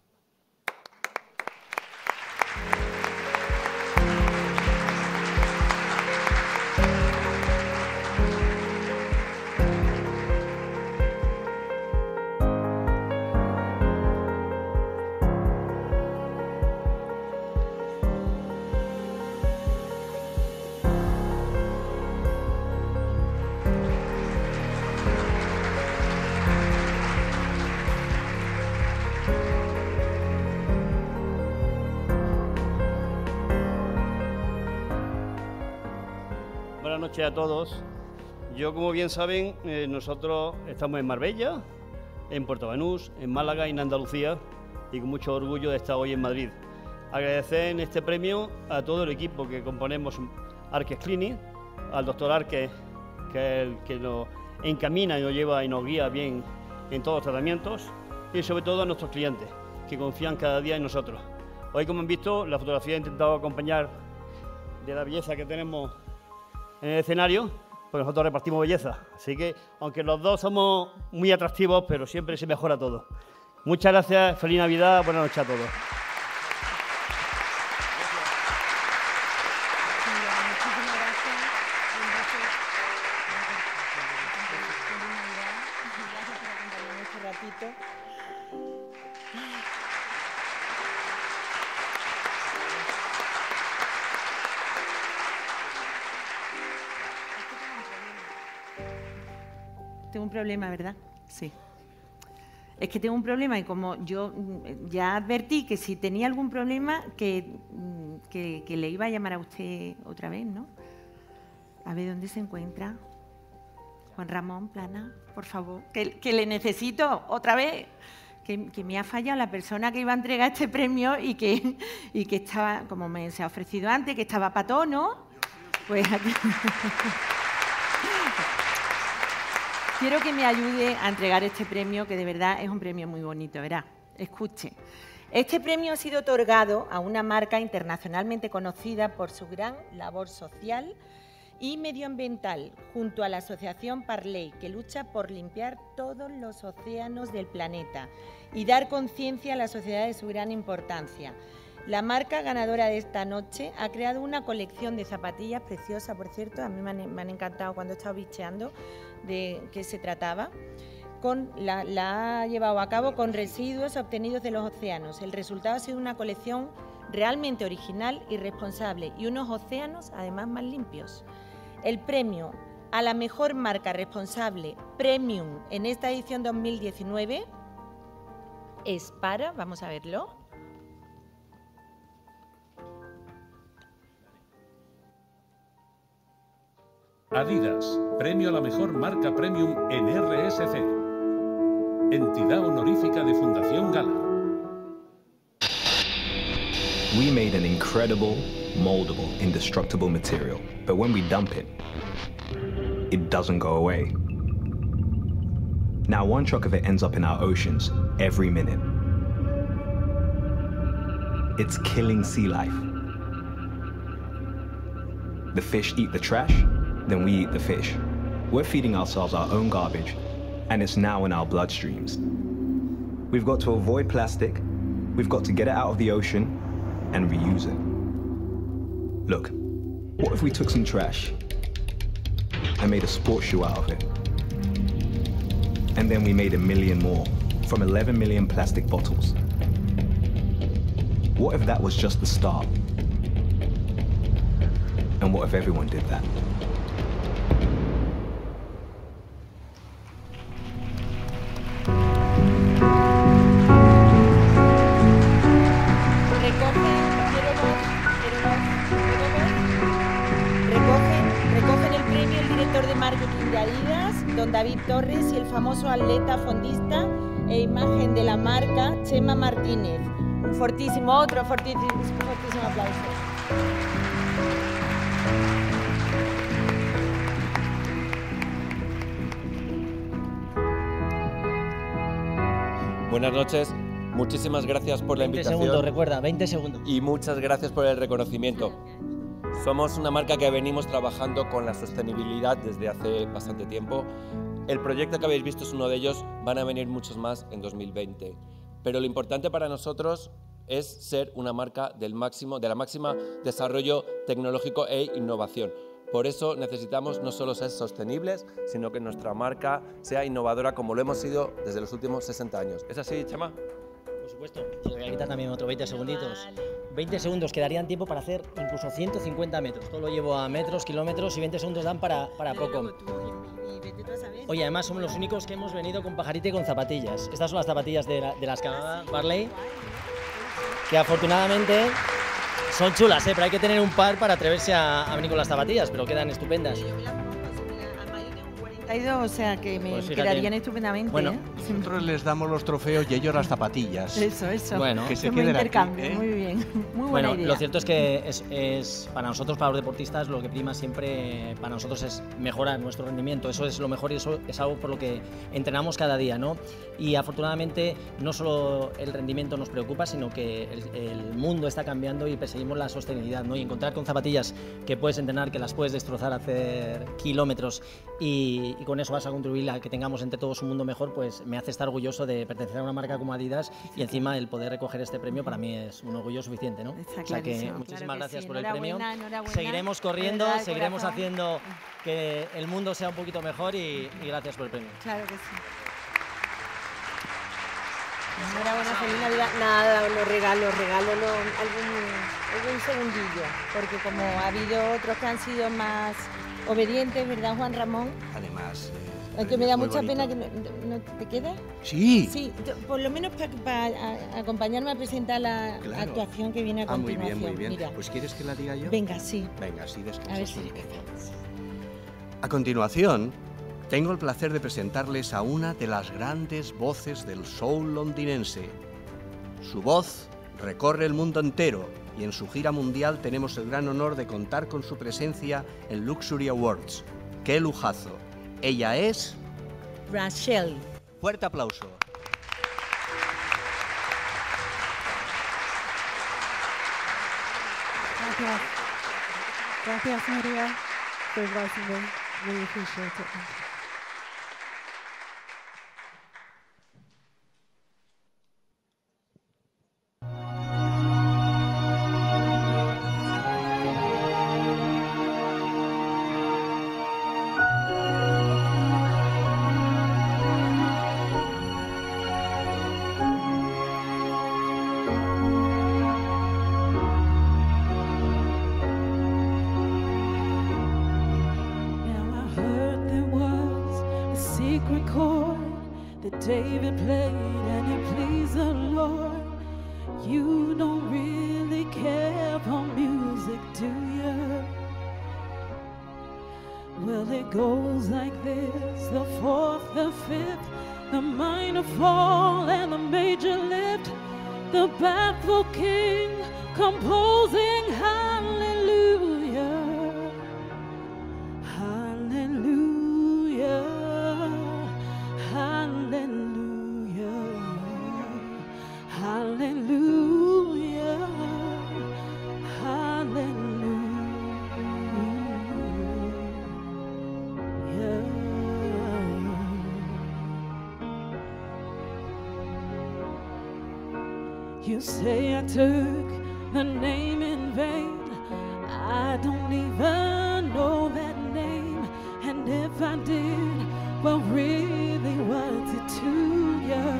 Speaker 5: Buenas noches a todos. Yo, como bien saben, eh, nosotros estamos en Marbella, en Puerto Banús, en Málaga y en Andalucía, y con mucho orgullo de estar hoy en Madrid. Agradecer en este premio a todo el equipo que componemos Arques Clinic, al doctor Arques, que es el que nos encamina y nos lleva y nos guía bien en todos los tratamientos, y sobre todo a nuestros clientes, que confían cada día en nosotros. Hoy, como han visto, la fotografía ha intentado acompañar de la belleza que tenemos en el escenario, pues nosotros repartimos belleza. Así que, aunque los dos somos muy atractivos, pero siempre se mejora todo. Muchas gracias, feliz Navidad, buenas noches a todos.
Speaker 2: Tengo un problema, ¿verdad? Sí. Es que tengo un problema y como yo ya advertí que si tenía algún problema, que, que, que le iba a llamar a usted otra vez, ¿no? A ver, ¿dónde se encuentra? Juan Ramón Plana, por favor. Que, que le necesito otra vez. Que, que me ha fallado la persona que iba a entregar este premio y que, y que estaba, como me se ha ofrecido antes, que estaba patón, ¿no? Pues aquí... Quiero que me ayude a entregar este premio, que de verdad es un premio muy bonito, verá. Escuche. Este premio ha sido otorgado a una marca internacionalmente conocida por su gran labor social y medioambiental, junto a la Asociación Parley, que lucha por limpiar todos los océanos del planeta y dar conciencia a la sociedad de su gran importancia. La marca ganadora de esta noche ha creado una colección de zapatillas preciosa, por cierto, a mí me han, me han encantado cuando he estado bicheando de qué se trataba. Con, la, la ha llevado a cabo con residuos obtenidos de los océanos. El resultado ha sido una colección realmente original y responsable y unos océanos además más limpios. El premio a la mejor marca responsable Premium en esta edición dos mil diecinueve es para, vamos a verlo,
Speaker 1: Adidas, premio a la mejor marca premium en R S C. Entidad honorífica de Fundación Gala.
Speaker 6: We made an incredible, moldable, indestructible material, but when we dump it, it doesn't go away. Now one truck of it ends up in our oceans every minute. It's killing sea life. The fish eat the trash, then we eat the fish. We're feeding ourselves our own garbage, and it's now in our bloodstreams. We've got to avoid plastic, we've got to get it out of the ocean, and reuse it. Look, what if we took some trash and made a sports shoe out of it? And then we made a million more from eleven million plastic bottles. What if that was just the start? And what if everyone did that?
Speaker 2: Don David Torres y el famoso atleta fondista e imagen de la marca Chema Martínez. Un fortísimo, otro fortísimo, fortísimo aplauso.
Speaker 7: Buenas noches, muchísimas gracias por la invitación.
Speaker 8: veinte segundos, recuerda, veinte segundos.
Speaker 7: Y muchas gracias por el reconocimiento. Somos una marca que venimos trabajando con la sostenibilidad desde hace bastante tiempo. El proyecto que habéis visto es uno de ellos, van a venir muchos más en dos mil veinte. Pero lo importante para nosotros es ser una marca del máximo, de la máxima desarrollo tecnológico e innovación. Por eso necesitamos no solo ser sostenibles, sino que nuestra marca sea innovadora como lo hemos sido desde los últimos sesenta años. ¿Es así, Chema?
Speaker 8: Por supuesto. Y voy a quitar también otros veinte segunditos. veinte segundos, quedarían tiempo para hacer incluso ciento cincuenta metros. Todo lo llevo a metros, kilómetros y veinte segundos dan para, para poco. Oye, además somos los únicos que hemos venido con pajarita y con zapatillas. Estas son las zapatillas de, la, de las Canadá Barley, que afortunadamente son chulas, ¿eh? Pero hay que tener un par para atreverse a, a venir con las zapatillas, pero quedan estupendas.
Speaker 2: O sea que me
Speaker 8: Pues
Speaker 2: quedarían estupendamente.
Speaker 4: Bueno,
Speaker 2: ¿eh?
Speaker 4: nosotros les damos los trofeos y ellos las zapatillas.
Speaker 2: Eso, eso.
Speaker 8: Bueno,
Speaker 4: que se
Speaker 2: Como
Speaker 4: queden
Speaker 2: intercambio,
Speaker 4: aquí, ¿eh?
Speaker 2: muy bien. Muy buena
Speaker 8: Bueno,
Speaker 2: idea.
Speaker 8: lo cierto es que es, es para nosotros, para los deportistas, lo que prima siempre para nosotros es mejorar nuestro rendimiento. Eso es lo mejor y eso es algo por lo que entrenamos cada día, ¿no? Y afortunadamente no solo el rendimiento nos preocupa, sino que el, el mundo está cambiando y perseguimos la sostenibilidad, ¿no? Y encontrar con zapatillas que puedes entrenar, que las puedes destrozar, hacer kilómetros y, y con eso vas a contribuir a que tengamos entre todos un mundo mejor, pues me hace estar orgulloso de pertenecer a una marca como Adidas y encima el poder recoger este premio para mí es un orgullo suficiente, ¿no?
Speaker 2: Está
Speaker 8: O sea que
Speaker 2: clarísimo,
Speaker 8: muchísimas
Speaker 2: claro que
Speaker 8: gracias
Speaker 2: sí.
Speaker 8: por el premio.
Speaker 2: Enhorabuena, enhorabuena.
Speaker 8: Seguiremos corriendo,
Speaker 2: De verdad, de
Speaker 8: seguiremos
Speaker 2: corazón.
Speaker 8: haciendo que el mundo sea un poquito mejor y, y gracias por el premio.
Speaker 2: Claro que sí.
Speaker 9: Enhorabuena, feliz Navidad. Nada, los regalos, regalos, no, algún, algún segundillo, porque como ha habido otros que han sido más obedientes, ¿verdad, Juan Ramón?
Speaker 4: Además, eh,
Speaker 9: Aunque me da
Speaker 4: muy
Speaker 9: mucha
Speaker 4: bonito.
Speaker 9: pena que no, no te quedes.
Speaker 4: Sí.
Speaker 9: Sí, t- por lo menos para acompañarme a presentar la
Speaker 4: Claro.
Speaker 9: actuación que viene a
Speaker 4: Ah, muy
Speaker 9: continuación.
Speaker 4: bien, muy bien.
Speaker 9: Mira.
Speaker 4: Pues ¿quieres que la diga yo?
Speaker 9: Venga, sí.
Speaker 4: Venga, sí, descansas
Speaker 9: A ver si
Speaker 4: un poco. A continuación, tengo el placer de presentarles a una de las grandes voces del soul londinense. Su voz recorre el mundo entero y en su gira mundial tenemos el gran honor de contar con su presencia en Luxury Awards. ¡Qué lujazo! Ella es...
Speaker 9: Rachel.
Speaker 4: Fuerte aplauso.
Speaker 24: Gracias. Gracias, María, por inviting me. Really appreciate it. Thank you.
Speaker 15: secret chord that David played and it pleased the Lord. You don't really care for music, do you? Well, it goes like this: the fourth, the fifth, the minor fall and the major lift, the baffled king composing hallelujah. Hallelujah, hallelujah, hallelujah, hallelujah. You say I took the name in vain. I don't even know that name, and if I did, well, really, what's it to you?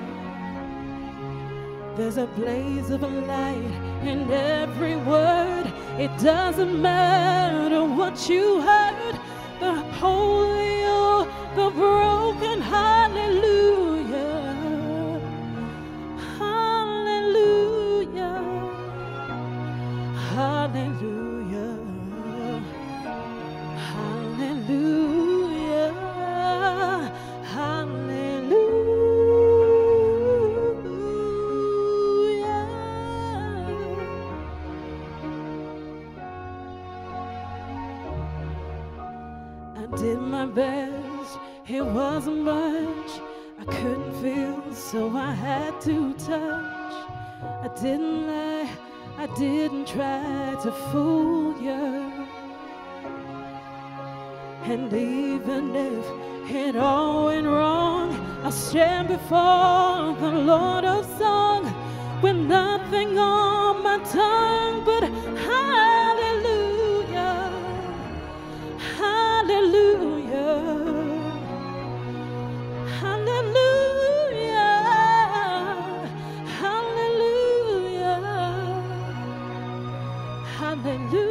Speaker 15: There's a blaze of light in every word. It doesn't matter what you heard. The holy or the broken, hallelujah, hallelujah, hallelujah, hallelujah, hallelujah. I did my best, it wasn't much. I couldn't feel so I had to touch. I didn't lie, I didn't try to fool you. And even if it all went wrong, I'll stand before the Lord of Song with nothing on my tongue but hallelujah, hallelujah, hallelujah, hallelujah, hallelujah.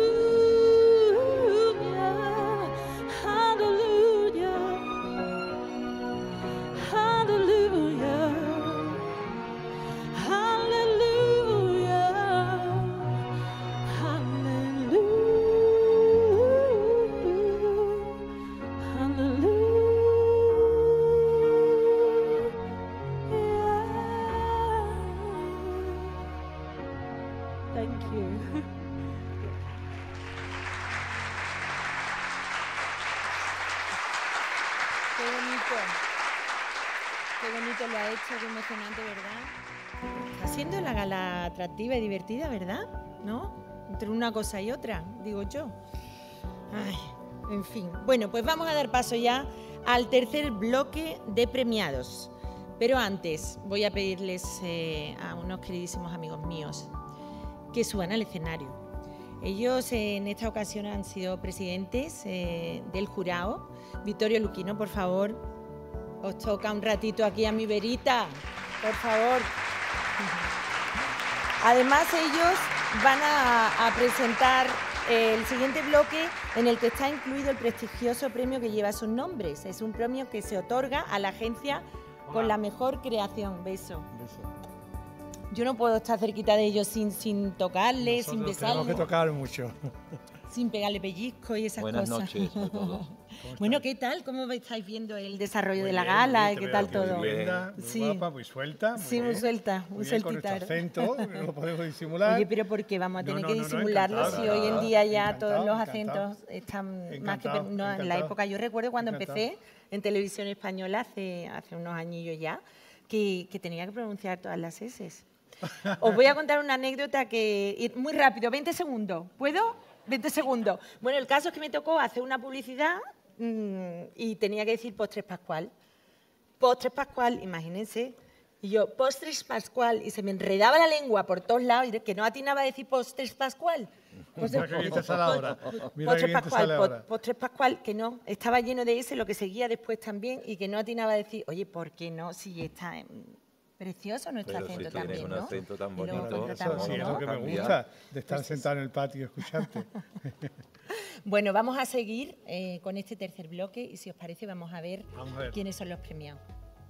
Speaker 2: Lo ha hecho, qué emocionante, ¿verdad? Está siendo la gala atractiva y divertida, ¿verdad? ¿No? Entre una cosa y otra, digo yo. Ay, en fin. Bueno, pues vamos a dar paso ya al tercer bloque de premiados. Pero antes voy a pedirles eh, a unos queridísimos amigos míos que suban al escenario. Ellos eh, en esta ocasión han sido presidentes eh, del jurado. Vittorio Luquino, por favor. Os toca un ratito aquí a mi verita, por favor. Además, ellos van a, a presentar el siguiente bloque en el que está incluido el prestigioso premio que lleva sus nombres. Es un premio que se otorga a la agencia con la mejor creación. Beso. Beso. Yo no puedo estar cerquita de ellos sin, sin tocarle, sin besarle.
Speaker 10: Tenemos que tocar mucho.
Speaker 2: Sin pegarle pellizco y esas
Speaker 10: Buenas
Speaker 2: cosas.
Speaker 10: Buenas noches a todos.
Speaker 2: Bueno, ¿qué tal? ¿Cómo estáis viendo el desarrollo muy de la bien, gala? Bien, ¿qué tal todo?
Speaker 10: Muy linda, muy sí. guapa, muy suelta. Muy
Speaker 2: sí,
Speaker 10: bien.
Speaker 2: muy suelta, muy, muy
Speaker 10: sueltita. Con nuestro acento, no lo podemos disimular.
Speaker 2: Oye, pero ¿por qué vamos a tener no, no, que disimularlo no, no, si hoy en día ya todos los acentos están más que... No, en la época, yo recuerdo cuando encantado. empecé en televisión española hace, hace unos añillos ya, que, que tenía que pronunciar todas las eses. Os voy a contar una anécdota que... Muy rápido, veinte segundos. ¿Puedo? veinte segundos. Bueno, el caso es que me tocó hacer una publicidad mmm, y tenía que decir postres Pascual. Postres Pascual, imagínense. Y yo, postres Pascual, y se me enredaba la lengua por todos lados, y que no atinaba a decir postres Pascual. Postres,
Speaker 10: Mira que bien te sale ahora. Mira
Speaker 2: postres
Speaker 10: que bien te
Speaker 2: Pascual,
Speaker 10: sale ahora.
Speaker 2: Postres Pascual, que no, estaba lleno de ese, lo que seguía después también, y que no atinaba a decir, oye, ¿por qué no? Si está... Precioso nuestro
Speaker 11: Pero
Speaker 2: acento
Speaker 11: si
Speaker 2: también,
Speaker 11: un
Speaker 2: ¿no?
Speaker 11: acento tan
Speaker 2: bonito.
Speaker 11: bonito.
Speaker 10: Eso sí, es lo que me gusta, de estar sentado en el patio y escucharte.
Speaker 2: Bueno, vamos a seguir eh, con este tercer bloque y si os parece vamos a ver,
Speaker 10: vamos a ver.
Speaker 2: quiénes son los premiados.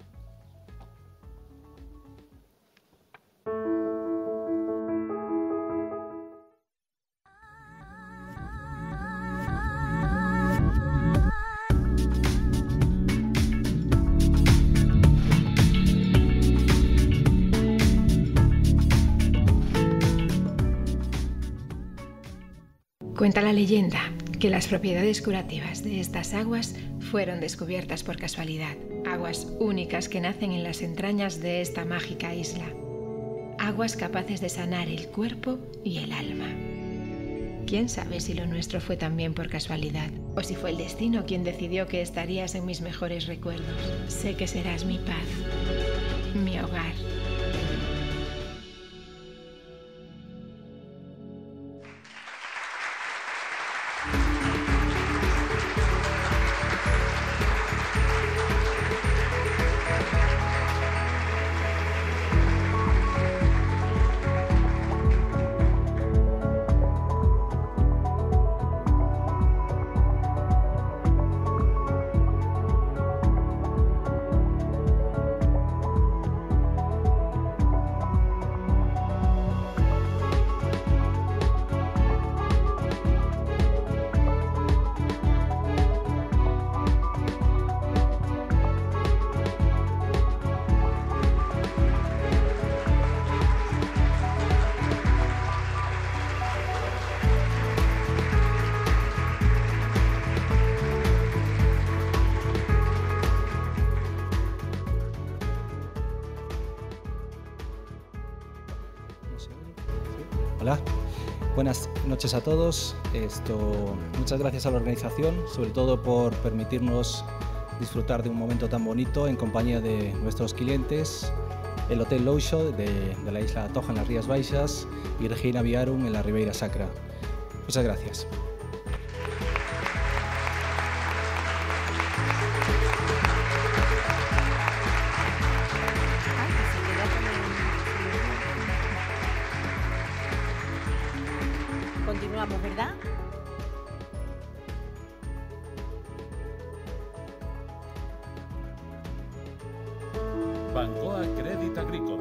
Speaker 12: Cuenta la leyenda que las propiedades curativas de estas aguas fueron descubiertas por casualidad, aguas únicas que nacen en las entrañas de esta mágica isla, aguas capaces de sanar el cuerpo y el alma. ¿Quién sabe si lo nuestro fue también por casualidad o si fue el destino quien decidió que estarías en mis mejores recuerdos? Sé que serás mi paz, mi hogar.
Speaker 11: Hola, buenas noches a todos. Esto, muchas gracias a la organización, sobre todo por permitirnos disfrutar de un momento tan bonito en compañía de nuestros clientes, el Hotel Loxo de, de la isla Toja en las Rías Baixas y Regina Viarum en la Ribeira Sacra. Muchas gracias.
Speaker 2: Continuamos, ¿verdad?
Speaker 1: Bancoa Crédit Agricole.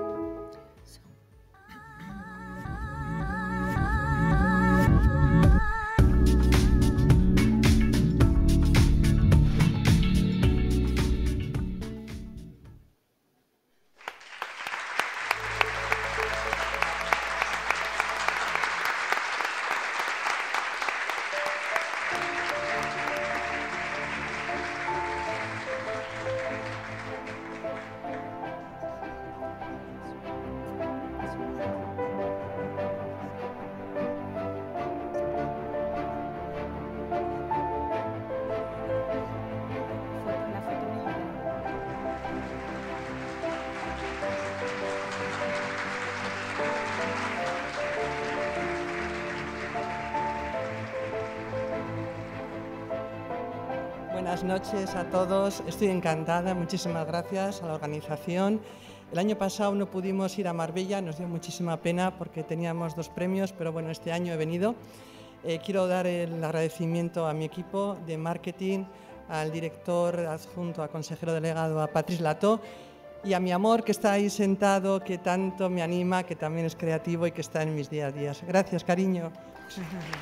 Speaker 13: Buenas noches a todos, estoy encantada, muchísimas gracias a la organización. El año pasado no pudimos ir a Marbella, nos dio muchísima pena porque teníamos dos premios, pero bueno, este año he venido. Eh, quiero dar el agradecimiento a mi equipo de marketing, al director adjunto, a consejero delegado, a Patrice Lató, y a mi amor que está ahí sentado, que tanto me anima, que también es creativo y que está en mis día a días. Gracias, cariño.
Speaker 2: Sí,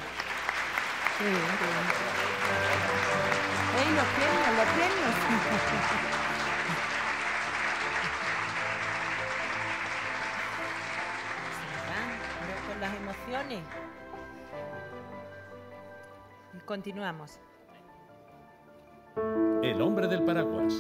Speaker 2: ¡Ey, los premios, los premios! Con las emociones. Continuamos.
Speaker 1: El hombre del paraguas.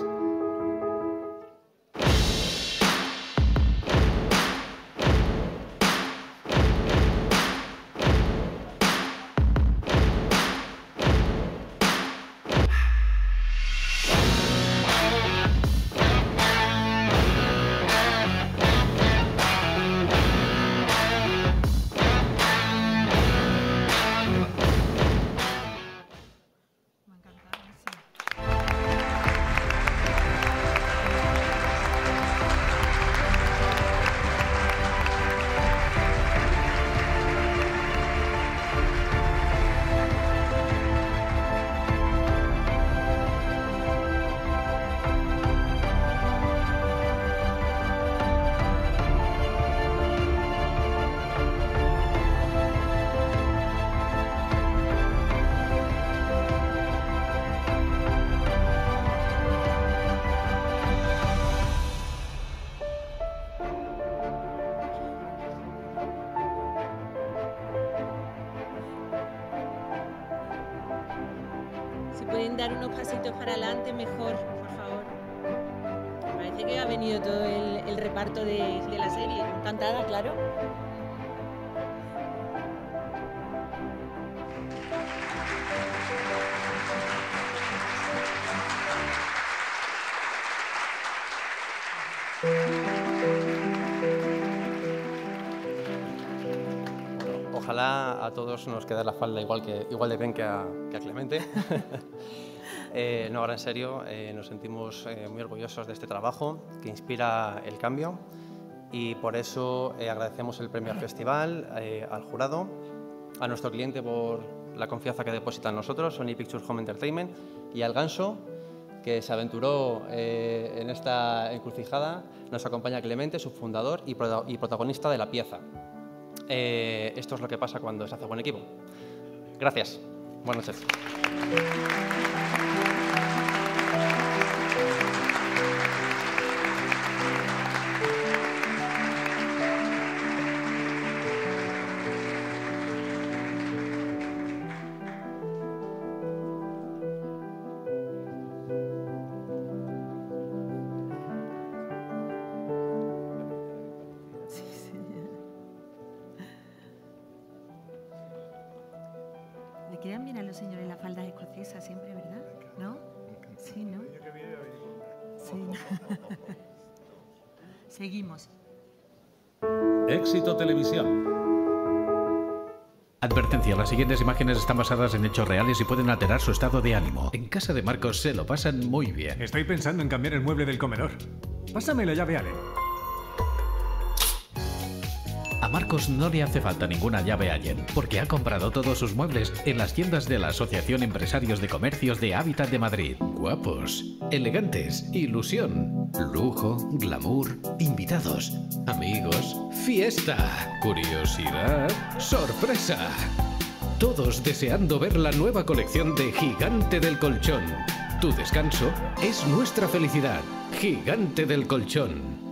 Speaker 2: Pueden dar unos pasitos para adelante mejor, por favor. Parece que ha venido todo el, el reparto de, de la serie. Encantada, claro.
Speaker 14: Ojalá a todos nos quede la falda igual, que, igual de bien que a, que a Clemente. eh, no, ahora en serio, eh, nos sentimos eh, muy orgullosos de este trabajo que inspira el cambio y por eso eh, agradecemos el premio al festival, eh, al jurado, a nuestro cliente por la confianza que deposita en nosotros, Sony Pictures Home Entertainment, y al Ganso, que se aventuró eh, en esta encrucijada. Nos acompaña Clemente, su fundador y, pro y protagonista de la pieza. Eh, esto es lo que pasa cuando se hace buen equipo. Gracias. Buenas noches.
Speaker 2: quedan bien a los señores las faldas escocesas siempre, ¿verdad? ¿No? Sí, ¿no? Sí. Seguimos.
Speaker 1: Éxito Televisión.
Speaker 16: Advertencia, las siguientes imágenes están basadas en hechos reales y pueden alterar su estado de ánimo. En casa de Marcos se lo pasan muy bien.
Speaker 17: Estoy pensando en cambiar el mueble del comedor. Pásame la llave, Allen.
Speaker 16: A Marcos no le hace falta ninguna llave Allen, porque ha comprado todos sus muebles en las tiendas de la Asociación Empresarios de Comercios de Hábitat de Madrid. Guapos, elegantes, ilusión, lujo, glamour, invitados, amigos, fiesta, curiosidad, sorpresa. Todos deseando ver la nueva colección de Gigante del Colchón. Tu descanso es nuestra felicidad. Gigante del Colchón.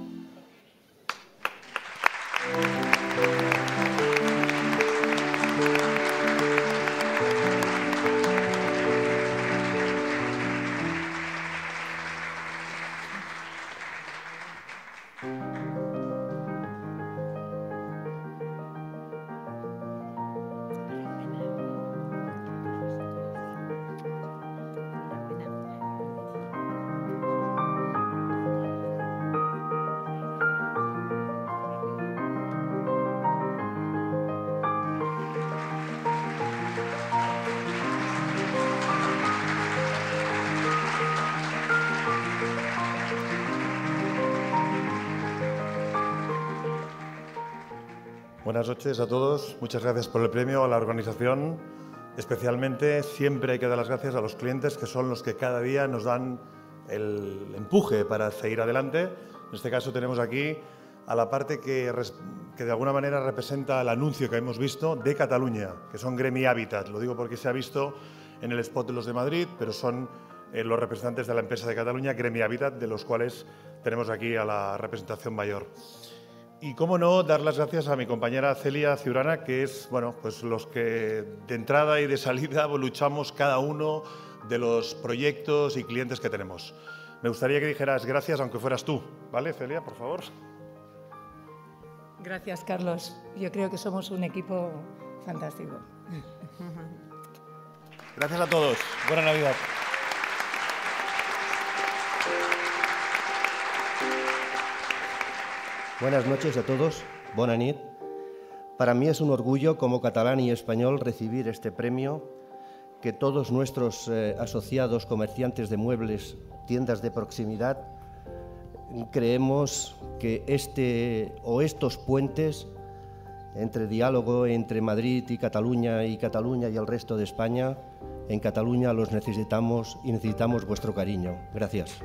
Speaker 18: Buenas noches a todos. Muchas gracias por el premio, a la organización. Especialmente siempre hay que dar las gracias a los clientes, que son los que cada día nos dan el empuje para seguir adelante. En este caso tenemos aquí a la parte que, que de alguna manera representa el anuncio que hemos visto de Cataluña, que son Gremi Habitat. Lo digo porque se ha visto en el spot de los de Madrid, pero son eh, los representantes de la empresa de Cataluña, Gremi Habitat, de los cuales tenemos aquí a la representación mayor. Y cómo no, dar las gracias a mi compañera Celia Ciurana, que es, bueno, pues los que de entrada y de salida luchamos cada uno de los proyectos y clientes que tenemos. Me gustaría que dijeras gracias, aunque fueras tú, ¿vale, Celia, por favor?
Speaker 19: Gracias, Carlos. Yo creo que somos un equipo fantástico.
Speaker 18: Gracias a todos. Buena Navidad.
Speaker 25: Buenas noches a todos, bona nit. Para mí es un orgullo como catalán y español recibir este premio, que todos nuestros eh, asociados, comerciantes de muebles, tiendas de proximidad, creemos que este o estos puentes entre diálogo entre Madrid y Cataluña y Cataluña y el resto de España, en Cataluña los necesitamos y necesitamos vuestro cariño. Gracias.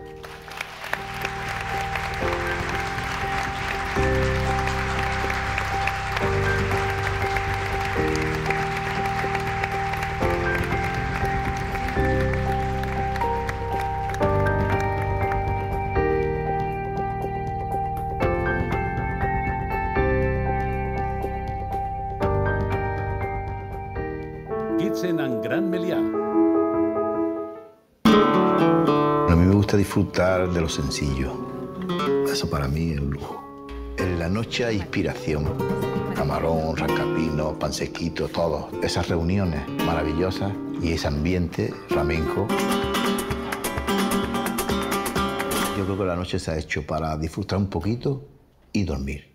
Speaker 1: Kitchen and Gran Meliá.
Speaker 26: A mí me gusta disfrutar de lo sencillo. Eso para mí es un lujo. En la noche hay inspiración. Camarón, rancapino, pansequito, todo. Esas reuniones maravillosas y ese ambiente flamenco. Yo creo que la noche se ha hecho para disfrutar un poquito y dormir.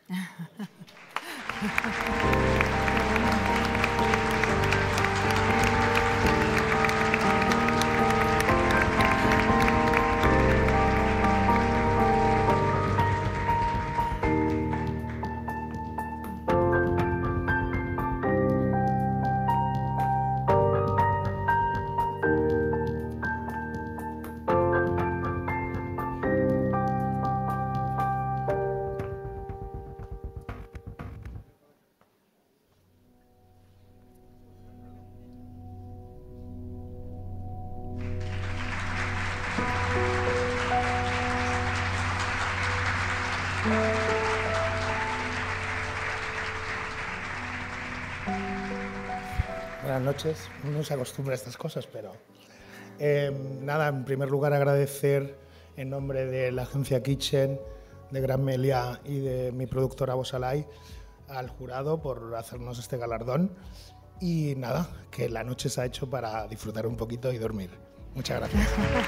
Speaker 10: Buenas noches. No se acostumbra a estas cosas, pero... Eh, nada, en primer lugar agradecer en nombre de la agencia Kitchen, de Gran Meliá y de mi productora Bosalay al jurado por hacernos este galardón y nada, que la noche se ha hecho para disfrutar un poquito y dormir. Muchas gracias.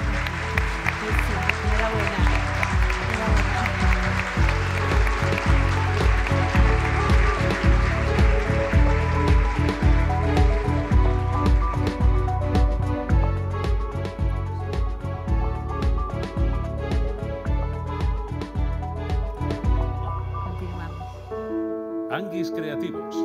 Speaker 1: Anguis Creativos.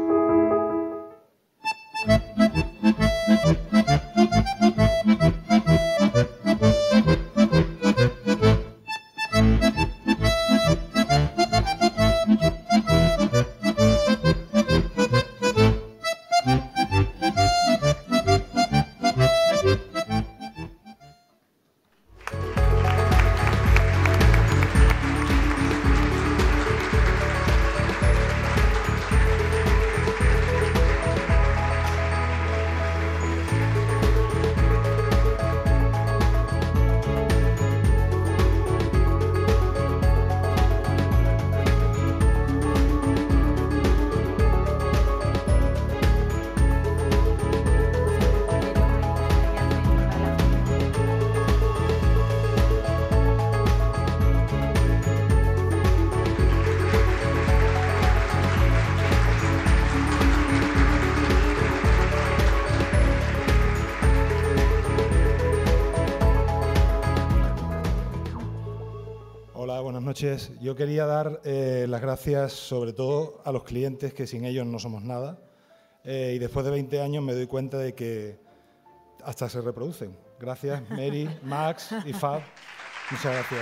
Speaker 1: Yo quería dar eh, las gracias sobre todo a los clientes, que sin ellos no somos nada, eh, y después de veinte años me doy cuenta de que hasta se reproducen. Gracias, Mary, Max y Fab. Muchas gracias.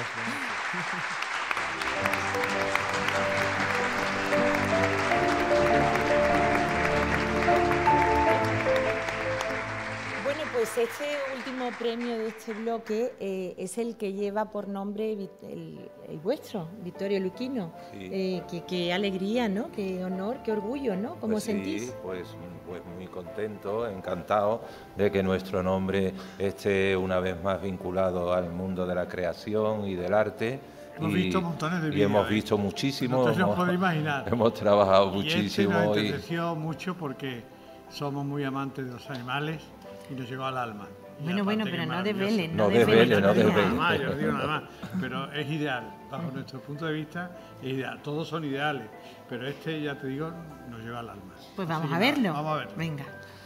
Speaker 2: Pues este último premio de este bloque eh, es el que lleva por nombre el, el vuestro, Vittorio Luchino. Sí. Eh, qué, qué alegría, ¿no? Qué honor, qué orgullo, ¿no? ¿Cómo
Speaker 3: pues
Speaker 2: sentís?
Speaker 3: Sí, pues, pues muy contento, encantado de que nuestro nombre esté una vez más vinculado al mundo de la creación y del arte.
Speaker 5: Hemos
Speaker 3: y,
Speaker 5: visto montones de
Speaker 3: y
Speaker 5: vídeos.
Speaker 3: hemos visto muchísimo.
Speaker 5: No te lo puedo imaginar.
Speaker 3: Hemos trabajado
Speaker 5: y
Speaker 3: muchísimo.
Speaker 5: Este nos
Speaker 3: y
Speaker 5: enterneció mucho porque somos muy amantes de los animales y nos llegó al alma.
Speaker 2: Bueno, bueno, pero no desvelen,
Speaker 3: no desvelen, no desvelen.
Speaker 5: Nada más, yo no digo nada más, pero es ideal, bajo nuestro punto de vista es ideal, todos son ideales, pero este, ya te digo, nos lleva al alma.
Speaker 2: Pues vamos
Speaker 5: Así
Speaker 2: a
Speaker 5: que
Speaker 2: verlo.
Speaker 5: Vamos a verlo.
Speaker 2: Venga.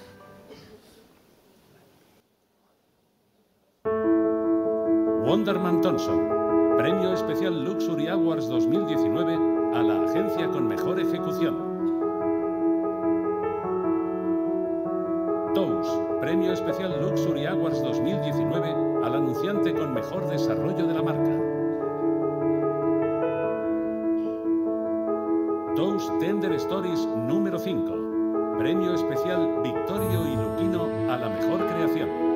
Speaker 1: Wonderman Thompson, Premio Especial Luxury Awards dos mil diecinueve a la agencia con mejor ejecución. Tous, Premio Especial Luxury Awards dos mil diecinueve al anunciante con mejor desarrollo de la marca. Tous Tender Stories número cinco, Premio Especial Vittorio y Luchino a la mejor creación.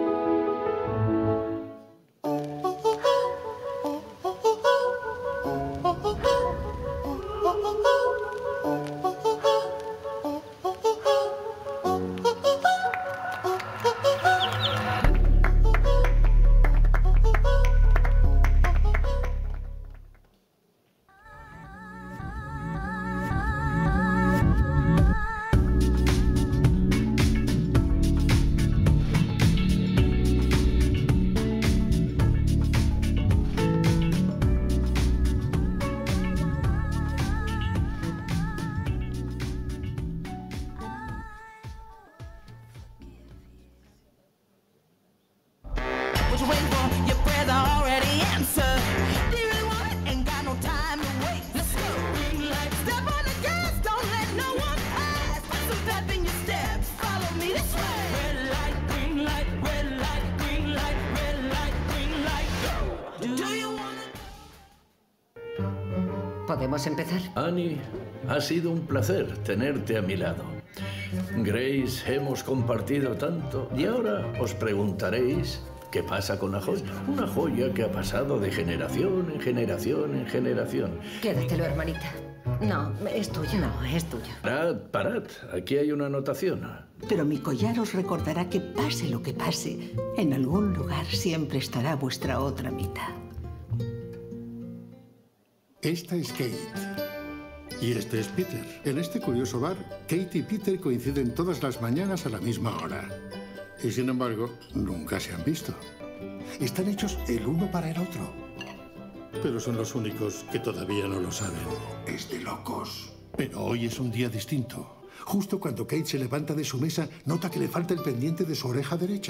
Speaker 20: ¿Podemos empezar?
Speaker 21: Annie, ha sido un placer tenerte a mi lado. Grace, hemos compartido tanto y ahora os preguntaréis qué pasa con la joya. Una joya que ha pasado de generación en generación en generación.
Speaker 20: Quédatelo, hermanita. No, es tuyo. No, es tuyo.
Speaker 21: Parad, parad. Aquí hay una anotación.
Speaker 22: Pero mi collar os recordará que pase lo que pase, en algún lugar siempre estará vuestra otra mitad.
Speaker 23: Esta es Kate.
Speaker 4: Y este es Peter. En este curioso bar, Kate y Peter coinciden todas las mañanas a la misma hora. Y sin embargo, nunca se han visto. Están hechos el uno para el otro. Pero son los únicos que todavía no lo saben. Es de locos. Pero hoy es un día distinto. Justo cuando Kate se levanta de su mesa, nota que le falta el pendiente de su oreja derecha.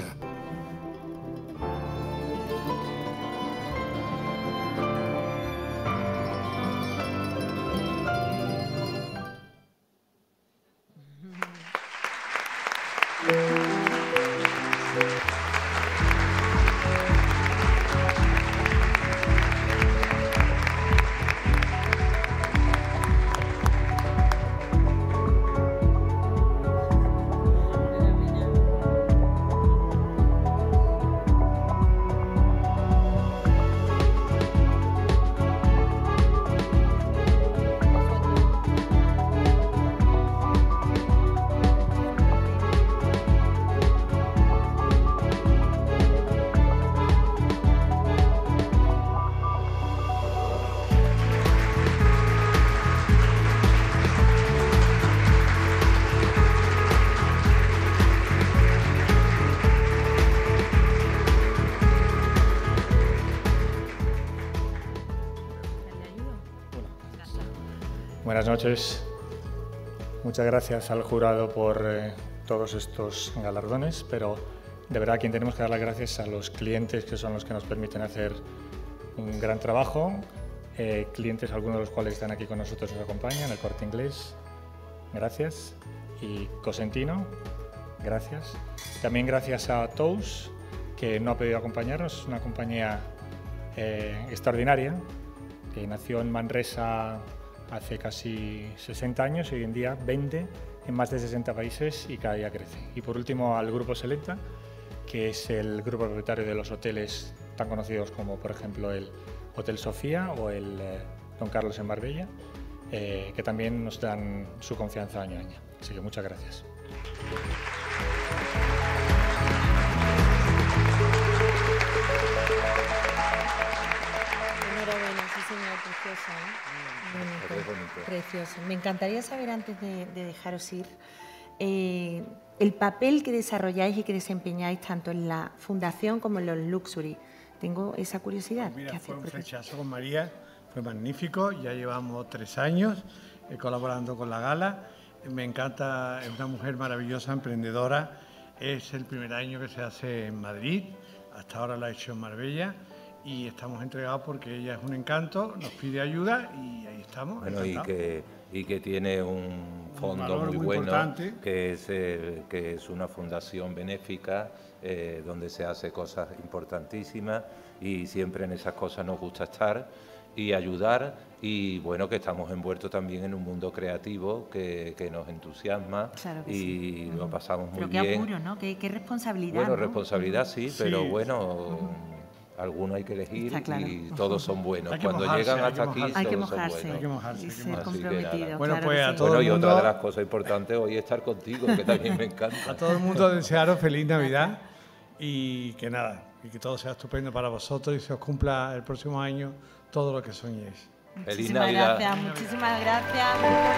Speaker 6: Buenas noches. Muchas gracias al jurado por eh, todos estos galardones, pero de verdad quien tenemos que dar las gracias a los clientes, que son los que nos permiten hacer un gran trabajo. Eh, clientes, algunos de los cuales están aquí con nosotros, nos acompañan, el Corte Inglés, gracias, y Cosentino, gracias. También gracias a Tous, que no ha podido acompañarnos, es una compañía eh, extraordinaria, que nació en Manresa hace casi sesenta años y hoy en día vende en más de sesenta países y cada día crece. Y por último al Grupo Selecta, que es el grupo propietario de los hoteles tan conocidos como por ejemplo el Hotel Sofía o el eh, Don Carlos en Marbella, eh, que también nos dan su confianza año a año. Así que muchas gracias.
Speaker 2: Enhorabuena, sí señor, preciosa, ¿eh? Bonito, bonito. Precioso. Me encantaría saber, antes de, de dejaros ir, eh, el papel que desarrolláis y que desempeñáis tanto en la Fundación como en los Luxury. Tengo esa curiosidad.
Speaker 5: Mira,
Speaker 2: ¿Qué
Speaker 5: fue un
Speaker 2: hace?
Speaker 5: flechazo con María, fue magnífico, ya llevamos tres años eh, colaborando con la gala. Me encanta, es una mujer maravillosa, emprendedora. Es el primer año que se hace en Madrid, hasta ahora lo ha hecho en Marbella. Y estamos entregados porque ella es un encanto, nos pide ayuda y ahí estamos.
Speaker 3: Bueno, y que, y que tiene un fondo
Speaker 5: un
Speaker 3: muy,
Speaker 5: muy
Speaker 3: bueno,
Speaker 5: importante.
Speaker 3: que es, eh, que es una fundación benéfica eh, donde se hace cosas importantísimas y siempre en esas cosas nos gusta estar y ayudar, y bueno, que estamos envueltos también en un mundo creativo que, que nos entusiasma.
Speaker 2: Claro que
Speaker 3: y
Speaker 2: sí.
Speaker 3: lo pasamos muy
Speaker 2: Pero qué
Speaker 3: bien.
Speaker 2: apuro, ¿no? Qué, qué responsabilidad.
Speaker 3: Bueno,
Speaker 2: ¿no?
Speaker 3: responsabilidad sí, pero
Speaker 2: Sí.
Speaker 3: bueno... Algunos hay que elegir
Speaker 2: Está claro.
Speaker 3: y todos son buenos.
Speaker 5: Hay que
Speaker 3: Cuando
Speaker 5: mojarse,
Speaker 3: llegan
Speaker 5: hay que
Speaker 3: hasta aquí,
Speaker 5: mojarse.
Speaker 2: Hay que
Speaker 3: todos son
Speaker 2: mojarse.
Speaker 3: buenos.
Speaker 5: Hay que mojarse, hay que
Speaker 3: Así
Speaker 5: mojarse.
Speaker 3: que
Speaker 2: Comprometido,
Speaker 3: nada.
Speaker 5: Bueno,
Speaker 2: claro
Speaker 5: pues
Speaker 2: que
Speaker 5: a
Speaker 2: sí.
Speaker 5: todo
Speaker 3: Bueno,
Speaker 5: el
Speaker 3: y
Speaker 5: mundo,
Speaker 3: otra de las cosas importantes hoy es estar contigo, que también me encanta.
Speaker 5: a todo el mundo desearos feliz Navidad y que nada, y que todo sea estupendo para vosotros y se os cumpla el próximo año todo lo que soñéis.
Speaker 3: Feliz
Speaker 2: Muchísimas
Speaker 3: Navidad.
Speaker 2: gracias, muchísimas gracias.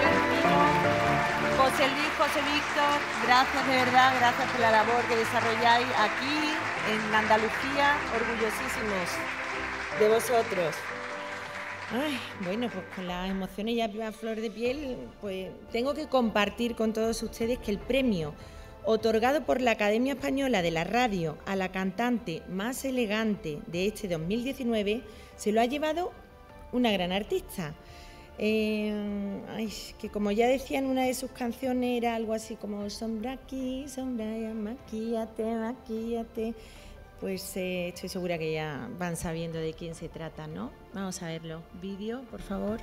Speaker 2: José Luis, José Víctor, gracias de verdad, gracias por la labor que desarrolláis aquí en Andalucía, orgullosísimos de vosotros. Ay, bueno, pues con las emociones ya a flor de piel, pues tengo que compartir con todos ustedes que el premio otorgado por la Academia Española de la Radio a la cantante más elegante de este dos mil diecinueve se lo ha llevado una gran artista. Eh, ay, que como ya decía en una de sus canciones era algo así como sombra aquí, sombra allá, maquíate, maquíate. Pues eh, estoy segura que ya van sabiendo de quién se trata, ¿no? Vamos a verlo. Vídeo, por favor.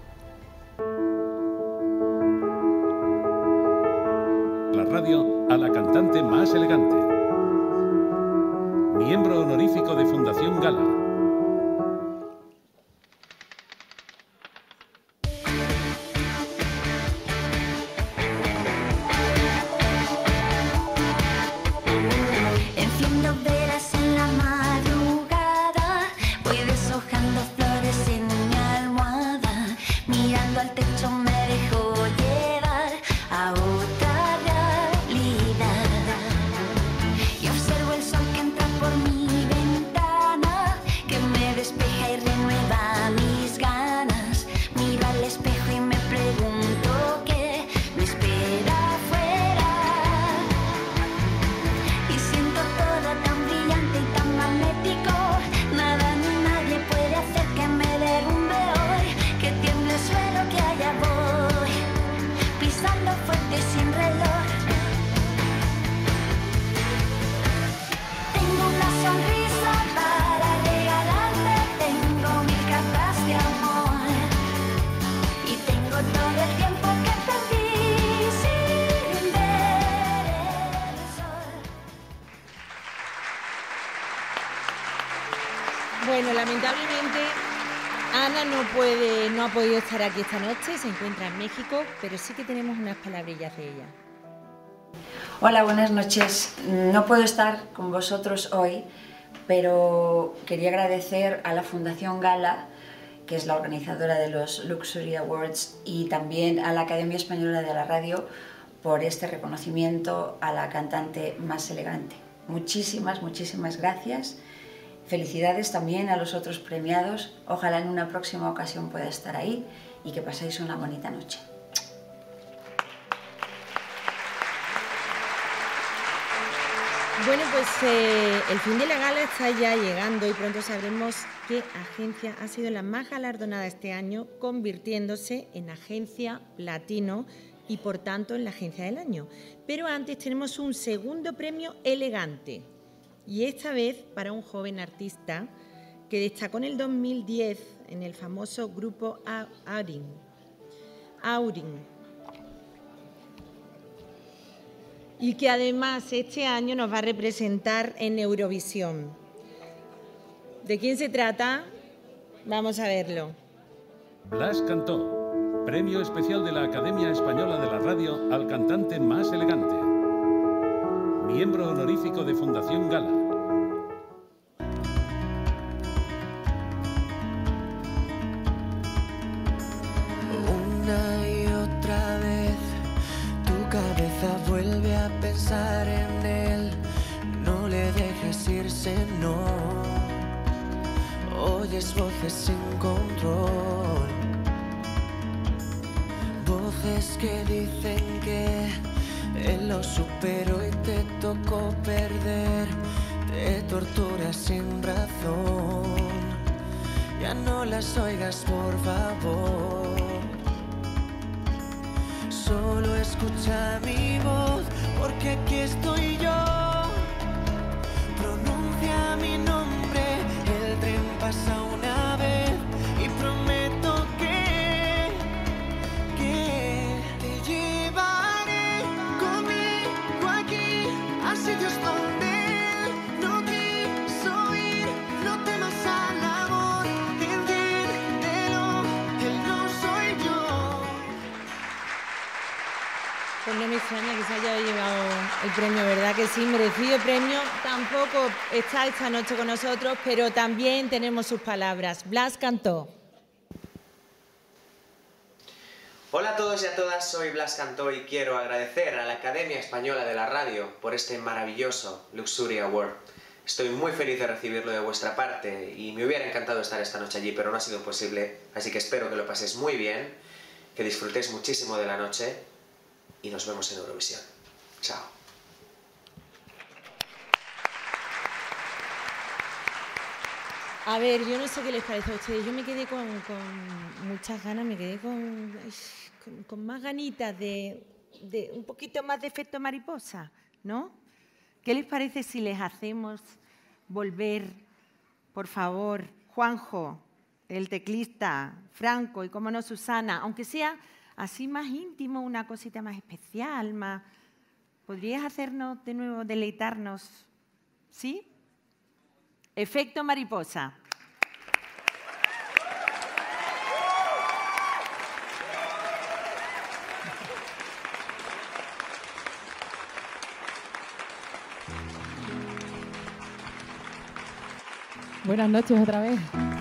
Speaker 1: La radio a la cantante más elegante. Miembro honorífico de Fundación Gala.
Speaker 7: Enciendo velas en la madrugada, voy deshojando flores en mi almohada, mirando al techo me
Speaker 2: Susana no puede, no ha podido estar aquí esta noche, se encuentra en México, pero sí que tenemos unas palabrillas de ella.
Speaker 8: Hola, buenas noches. No puedo estar con vosotros hoy, pero quería agradecer a la Fundación Gala, que es la organizadora de los Luxury Awards, y también a la Academia Española de la Radio por este reconocimiento a la cantante más elegante. Muchísimas, muchísimas gracias. Felicidades también a los otros premiados. Ojalá en una próxima ocasión pueda estar ahí y que paséis una bonita noche.
Speaker 2: Bueno, pues eh, el fin de la gala está ya llegando y pronto sabremos qué agencia ha sido la más galardonada este año, convirtiéndose en agencia platino y por tanto en la agencia del año. Pero antes tenemos un segundo premio elegante y esta vez para un joven artista que destacó en el dos mil diez en el famoso grupo Aurin. Aurin. Y que además este año nos va a representar en Eurovisión. ¿De quién se trata? Vamos a verlo.
Speaker 1: Blas cantó, premio especial de la Academia Española de la Radio al cantante más elegante. Miembro honorífico de Fundación Gala.
Speaker 9: Una y otra vez tu cabeza vuelve a pensar en él. No le dejes irse, no. Oyes voces sin control, voces que dicen que él lo superó y te tocó perder. Te torturas sin razón, ya no las oigas, por favor. Solo escucha mi voz, porque aquí estoy yo. Pronuncia mi nombre, el tren pasa una vez y prometo que, que te llevaré conmigo aquí a sitios donde él no quiso ir. No temas al amor, entiéndelo, él no soy yo.
Speaker 2: Pues no me extraña que se haya llevado el premio, ¿verdad que sí? Merecido premio. Tampoco está esta noche con nosotros, pero también tenemos sus palabras. Blas cantó.
Speaker 12: Hola a todos y a todas, soy Blas Cantó y quiero agradecer a la Academia Española de la Radio por este maravilloso Luxury Award. Estoy muy feliz de recibirlo de vuestra parte y me hubiera encantado estar esta noche allí, pero no ha sido posible, así que espero que lo paséis muy bien, que disfrutéis muchísimo de la noche y nos vemos en Eurovisión. Chao.
Speaker 2: A ver, yo no sé qué les parece a ustedes. Yo me quedé con, con muchas ganas, me quedé con, con, con más ganitas de, de un poquito más de efecto mariposa, ¿no? ¿Qué les parece si les hacemos volver, por favor, Juanjo, el teclista, Franco y, como no, Susana, aunque sea así más íntimo, una cosita más especial, más... ¿Podrías hacernos de nuevo, deleitarnos? ¿Sí? Efecto mariposa.
Speaker 15: Buenas noches otra vez.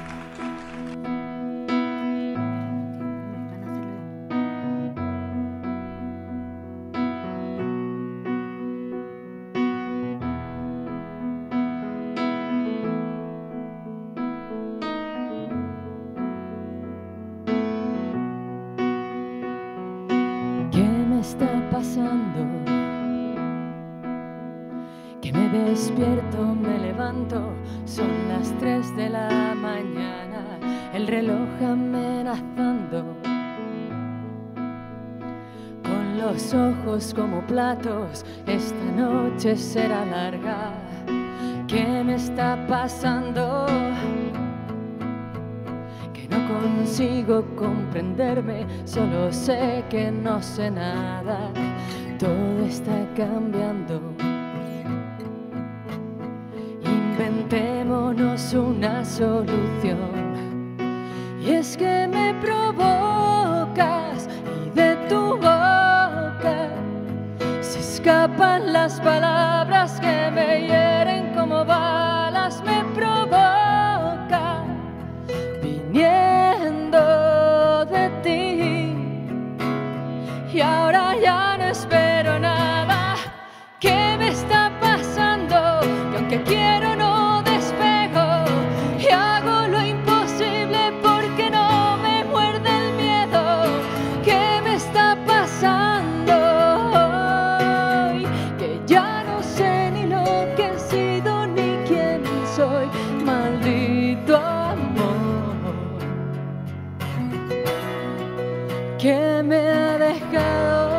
Speaker 23: Que me despierto, me levanto, son las tres de la mañana, el reloj amenazando, con los ojos como platos, esta noche será larga. ¿Qué me está pasando? Que no consigo comprenderme, solo sé que no sé nada, todo está cambiando. Inventémonos una solución Y es que me provocas y de tu boca se escapan las palabras que me hieren como balas. Me provoca viniendo de ti y ahora ya no espero nada. ¿Qué me está pasando? Que aunque quiero no despego y hago lo imposible porque no me muerde el miedo. ¿Qué me está pasando hoy? Que ya no sé ni lo que he sido ni quién soy. Maldito amor que me ha dejado.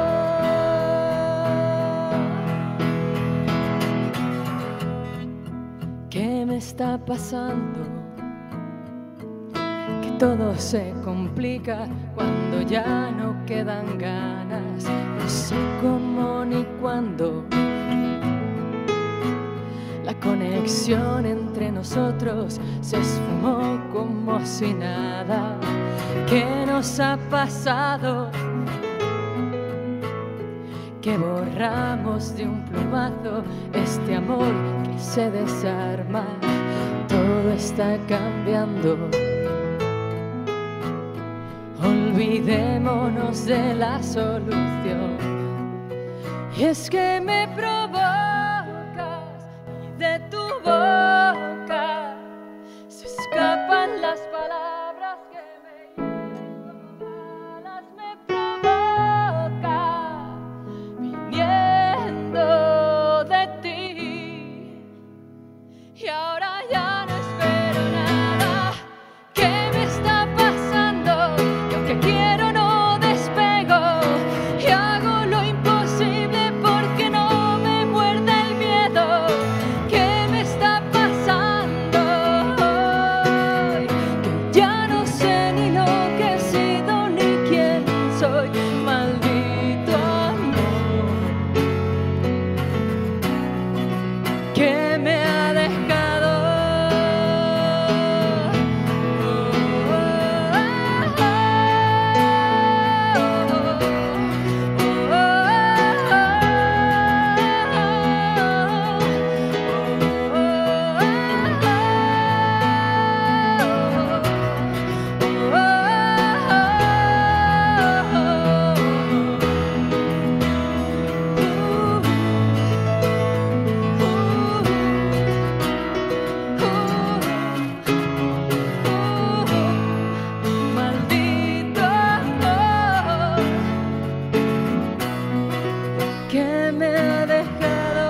Speaker 23: ¿Qué me está pasando? Que todo se complica cuando ya no quedan ganas. No sé cómo ni cuándo. La conexión entre nosotros se esfumó como si nada. ¿Qué nos ha pasado? Que borramos de un plumazo este amor que se desarma. Todo está cambiando. Olvidémonos de la solución. Y es que me provocas y de tu boca se escapan las palabras que me hieren como balas. Me provoca viniendo de ti y ahora ya no espero nada. ¿Qué me está pasando? Que aunque quiero no despego y hago lo imposible porque no me muerde el miedo. ¿Qué me está pasando hoy? Que ya no sé ni lo que he sido ni quién soy. Maldito amor que me ha dejado. Maldito amor que me ha dejado.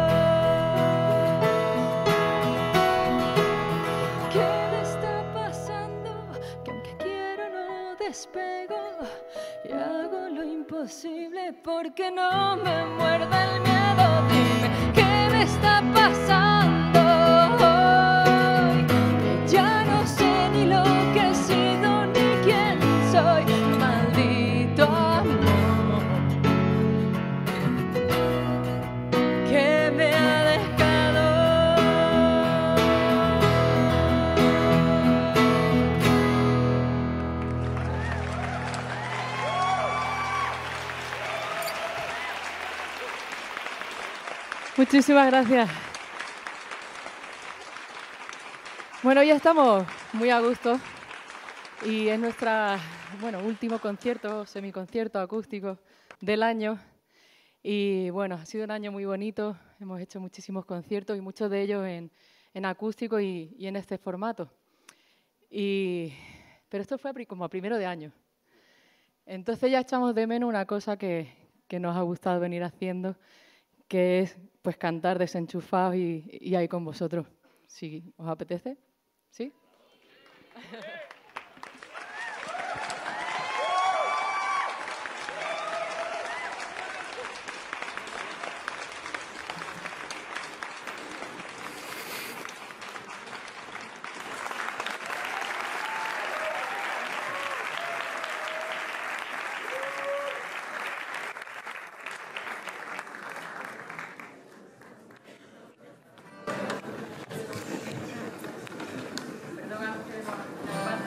Speaker 23: ¿Qué me está pasando? Que aunque quiero no despego y hago lo imposible porque no me muerde el miedo. Dime, ¿qué me está pasando hoy? Que ya no sé ni lo que he sido ni quién soy. Maldito amor que me ha dejado. Muchísimas gracias. Bueno, ya estamos muy a gusto y es nuestro bueno, último concierto, semiconcierto acústico del año. Y bueno, ha sido un año muy bonito, hemos hecho muchísimos conciertos y muchos de ellos en, en acústico y, y en este formato. Y, pero esto fue como a primero de año. Entonces ya echamos de menos una cosa que, que nos ha gustado venir haciendo, que es pues cantar desenchufados y, y ahí con vosotros. Si os apetece, ¿sí? Perdona,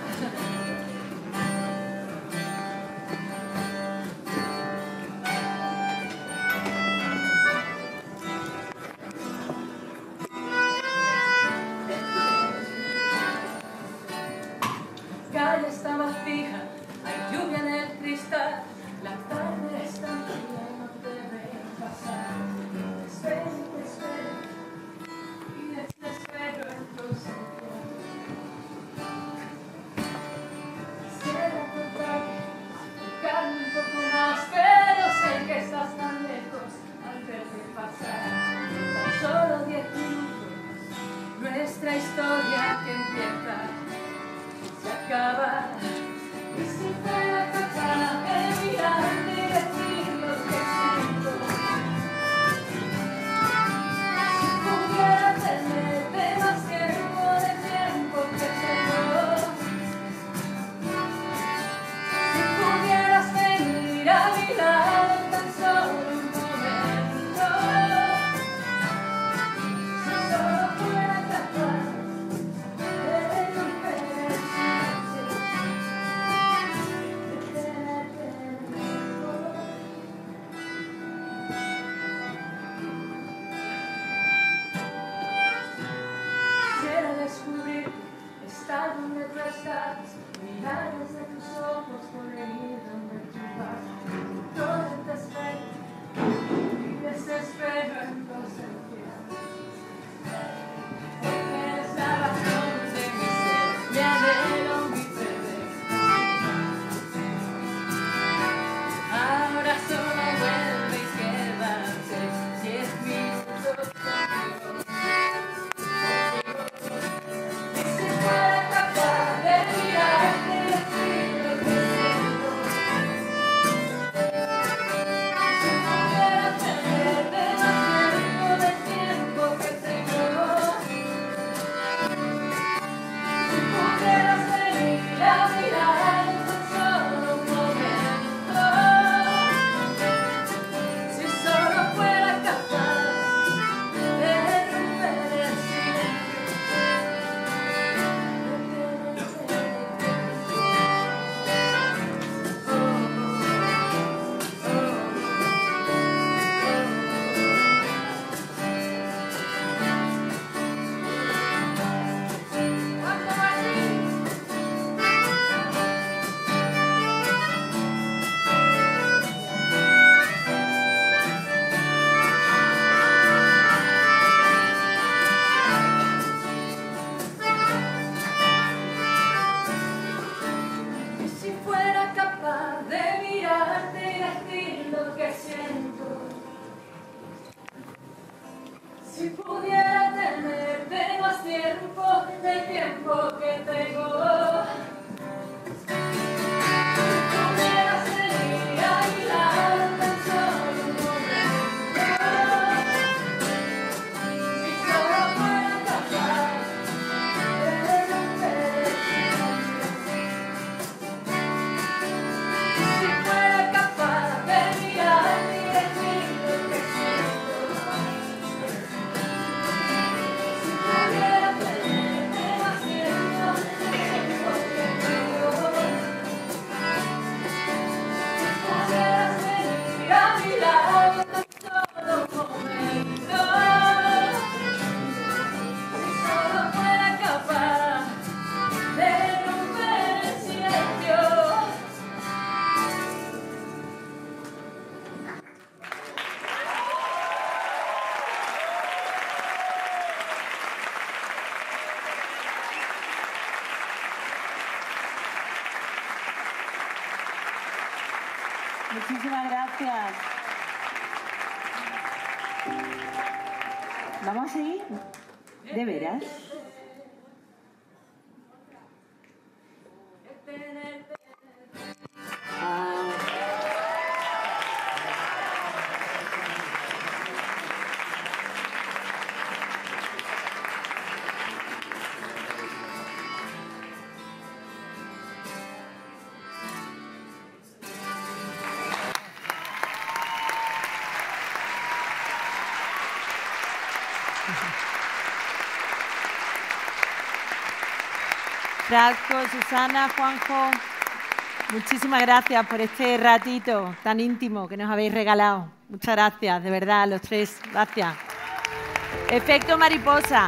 Speaker 11: capaz de mirarte y decir lo que siento. Si pudiera tenerte más tiempo del tiempo que tengo, si pudiera seguir a mi lado tan solo un momento, si solo fuera capaz de romper el silencio, si fuera capaz de mirarte y decir lo que siento.
Speaker 2: Muchísimas gracias. ¿Vamos a seguir? ¿De veras? Ah. Frasco, Susana, Juanjo, muchísimas gracias por este ratito tan íntimo que nos habéis regalado. Muchas gracias, de verdad, los tres. Gracias. Efecto mariposa.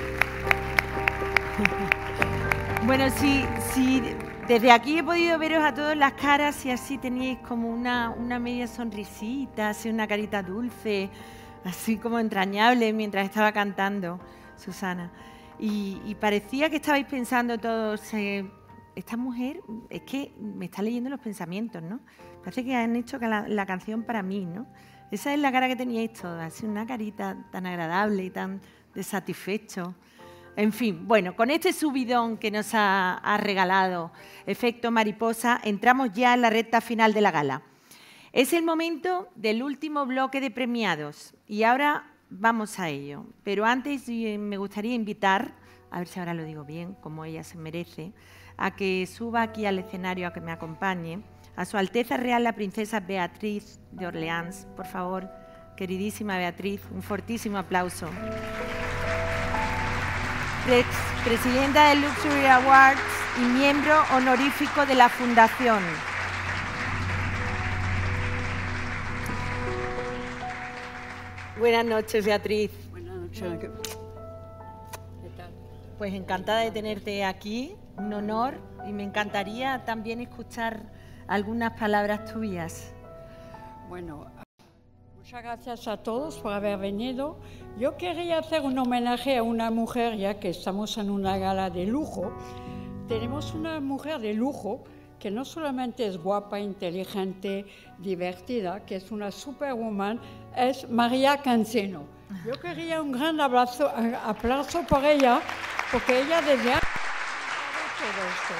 Speaker 2: Bueno, si, si desde aquí he podido veros a todos las caras y así teníais como una, una media sonrisita, así una carita dulce, así como entrañable mientras estaba cantando, Susana. Y, y parecía que estabais pensando todos, eh, esta mujer es que me está leyendo los pensamientos, ¿no? Parece que han hecho la, la canción para mí, ¿no? Esa es la cara que teníais todos, así una carita tan agradable y tan de satisfecho. En fin, bueno, con este subidón que nos ha, ha regalado Efecto Mariposa, entramos ya en la recta final de la gala. Es el momento del último bloque de premiados y ahora vamos a ello. Pero antes me gustaría invitar, a ver si ahora lo digo bien, como ella se merece, a que suba aquí al escenario a que me acompañe a Su Alteza Real la Princesa Beatriz de Orleans. Por favor, queridísima Beatriz, un fortísimo aplauso. Ex presidenta del Luxury Awards y miembro honorífico de la Fundación. Buenas noches, Beatriz.
Speaker 13: Buenas noches. ¿Qué tal?
Speaker 2: Pues encantada de tenerte aquí, un honor, y me encantaría también escuchar algunas palabras tuyas.
Speaker 13: Bueno, muchas gracias a todos por haber venido. Yo quería hacer un homenaje a una mujer, ya que estamos en una gala de lujo. Tenemos una mujer de lujo que no solamente es guapa, inteligente, divertida, que es una superwoman, es María Cancino. Yo quería un gran abrazo, aplauso por ella, porque ella desde antes ha todo esto.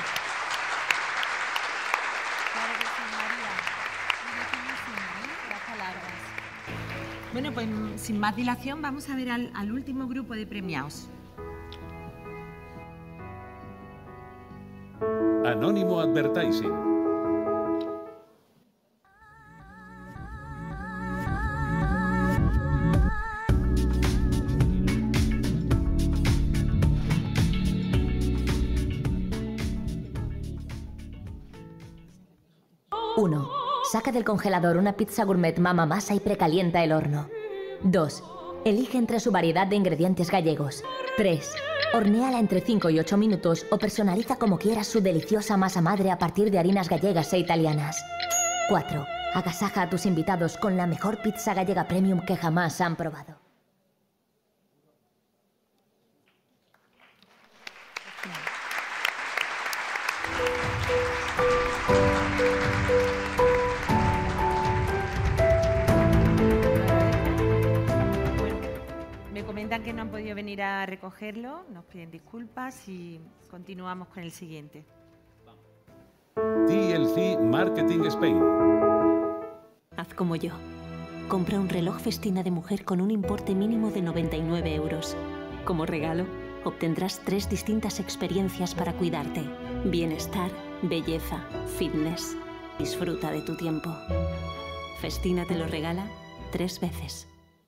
Speaker 2: Bueno, pues sin más dilación vamos a ver al, al último grupo de premiados.
Speaker 1: Anónimo Advertising.
Speaker 14: uno. Saca del congelador una pizza gourmet Mama Masa y precalienta el horno. dos. Elige entre su variedad de ingredientes gallegos. tres. Hornéala entre cinco y ocho minutos o personaliza como quieras su deliciosa masa madre a partir de harinas gallegas e italianas. cuatro. Agasaja a tus invitados con la mejor pizza gallega premium que jamás han probado.
Speaker 2: comentan que no han podido venir a recogerlo, nos piden disculpas y continuamos con el siguiente.
Speaker 1: T L C Marketing Spain.
Speaker 15: Haz como yo. Compra un reloj Festina de mujer con un importe mínimo de noventa y nueve euros. Como regalo, obtendrás tres distintas experiencias para cuidarte. Bienestar, belleza, fitness. Disfruta de tu tiempo. Festina te lo regala tres veces.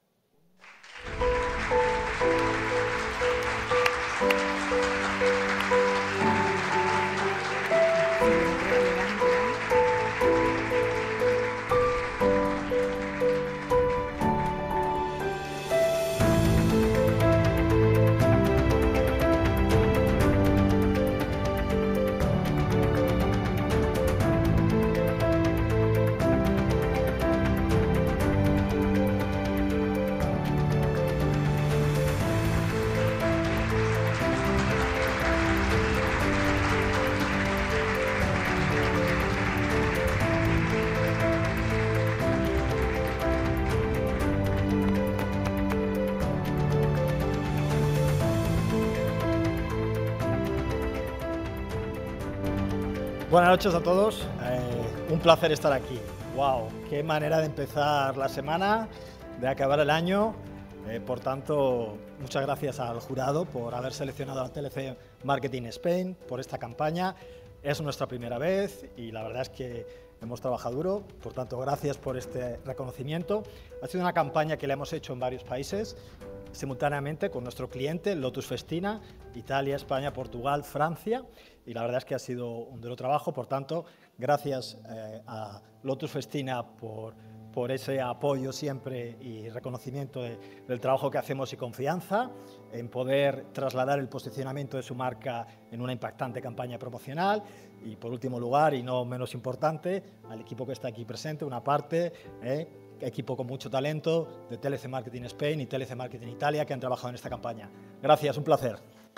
Speaker 16: Buenas noches a todos, eh, un placer estar aquí. ¡Wow! ¡Qué manera de empezar la semana, de acabar el año! Eh, por tanto, muchas gracias al jurado por haber seleccionado a T L C Marketing Spain por esta campaña. Es nuestra primera vez y la verdad es que hemos trabajado duro, por tanto, gracias por este reconocimiento. Ha sido una campaña que la hemos hecho en varios países, simultáneamente con nuestro cliente Lotus Festina, Italia, España, Portugal, Francia, y la verdad es que ha sido un duro trabajo. Por tanto, gracias eh, a Lotus Festina por, por ese apoyo siempre y reconocimiento de, del trabajo que hacemos y confianza en poder trasladar el posicionamiento de su marca en una impactante campaña promocional. Y por último lugar, y no menos importante, al equipo que está aquí presente, una parte, eh, equipo con mucho talento de T L C Marketing Spain y T L C Marketing Italia que han trabajado en esta campaña. Gracias, un placer.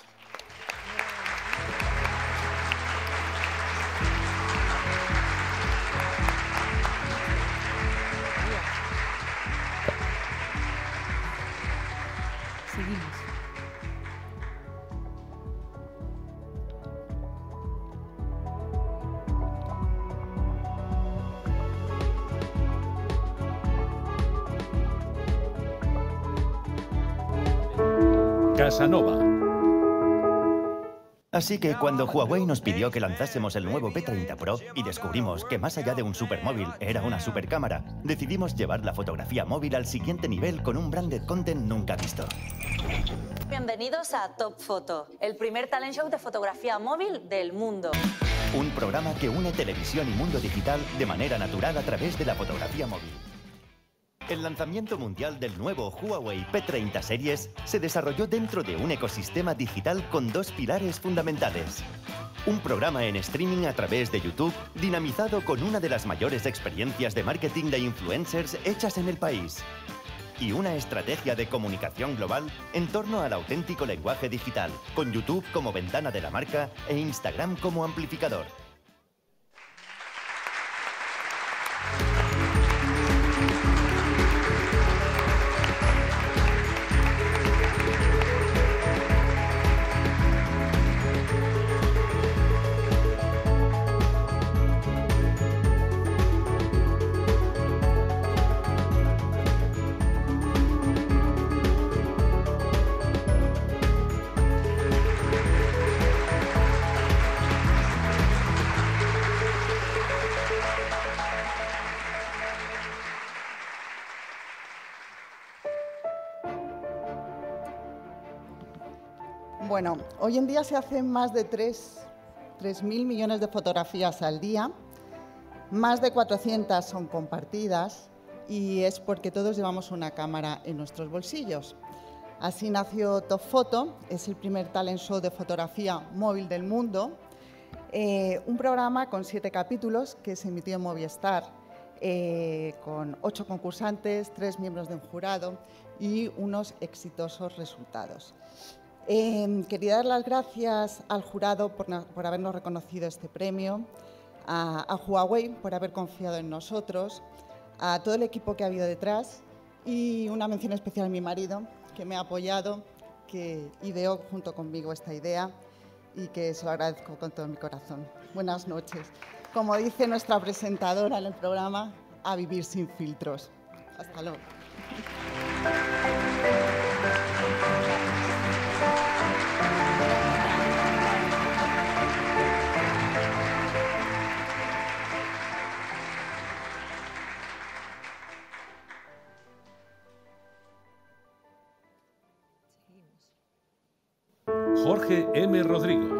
Speaker 2: Seguimos.
Speaker 1: Casanova.
Speaker 17: Así que cuando Huawei nos pidió que lanzásemos el nuevo P treinta Pro y descubrimos que más allá de un supermóvil era una supercámara, decidimos llevar la fotografía móvil al siguiente nivel con un branded content nunca visto.
Speaker 18: Bienvenidos a Top Photo, el primer talent show de fotografía móvil del mundo.
Speaker 17: Un programa que une televisión y mundo digital de manera natural a través de la fotografía móvil. El lanzamiento mundial del nuevo Huawei P treinta Series se desarrolló dentro de un ecosistema digital con dos pilares fundamentales. Un programa en streaming a través de YouTube, dinamizado con una de las mayores experiencias de marketing de influencers hechas en el país. Y una estrategia de comunicación global en torno al auténtico lenguaje digital, con YouTube como ventana de la marca e Instagram como amplificador.
Speaker 19: Bueno, hoy en día se hacen más de tres mil millones de fotografías al día, más de cuatrocientas son compartidas y es porque todos llevamos una cámara en nuestros bolsillos. Así nació Top Photo, es el primer talent show de fotografía móvil del mundo, eh, un programa con siete capítulos que se emitió en Movistar, eh, con ocho concursantes, tres miembros de un jurado y unos exitosos resultados. Eh, quería dar las gracias al jurado por, por habernos reconocido este premio, a, a Huawei por haber confiado en nosotros, a todo el equipo que ha habido detrás y una mención especial a mi marido, que me ha apoyado, que ideó junto conmigo esta idea y que se lo agradezco con todo mi corazón. Buenas noches. Como dice nuestra presentadora en el programa, a vivir sin filtros. Hasta luego.
Speaker 1: Jorge M. Rodrigo.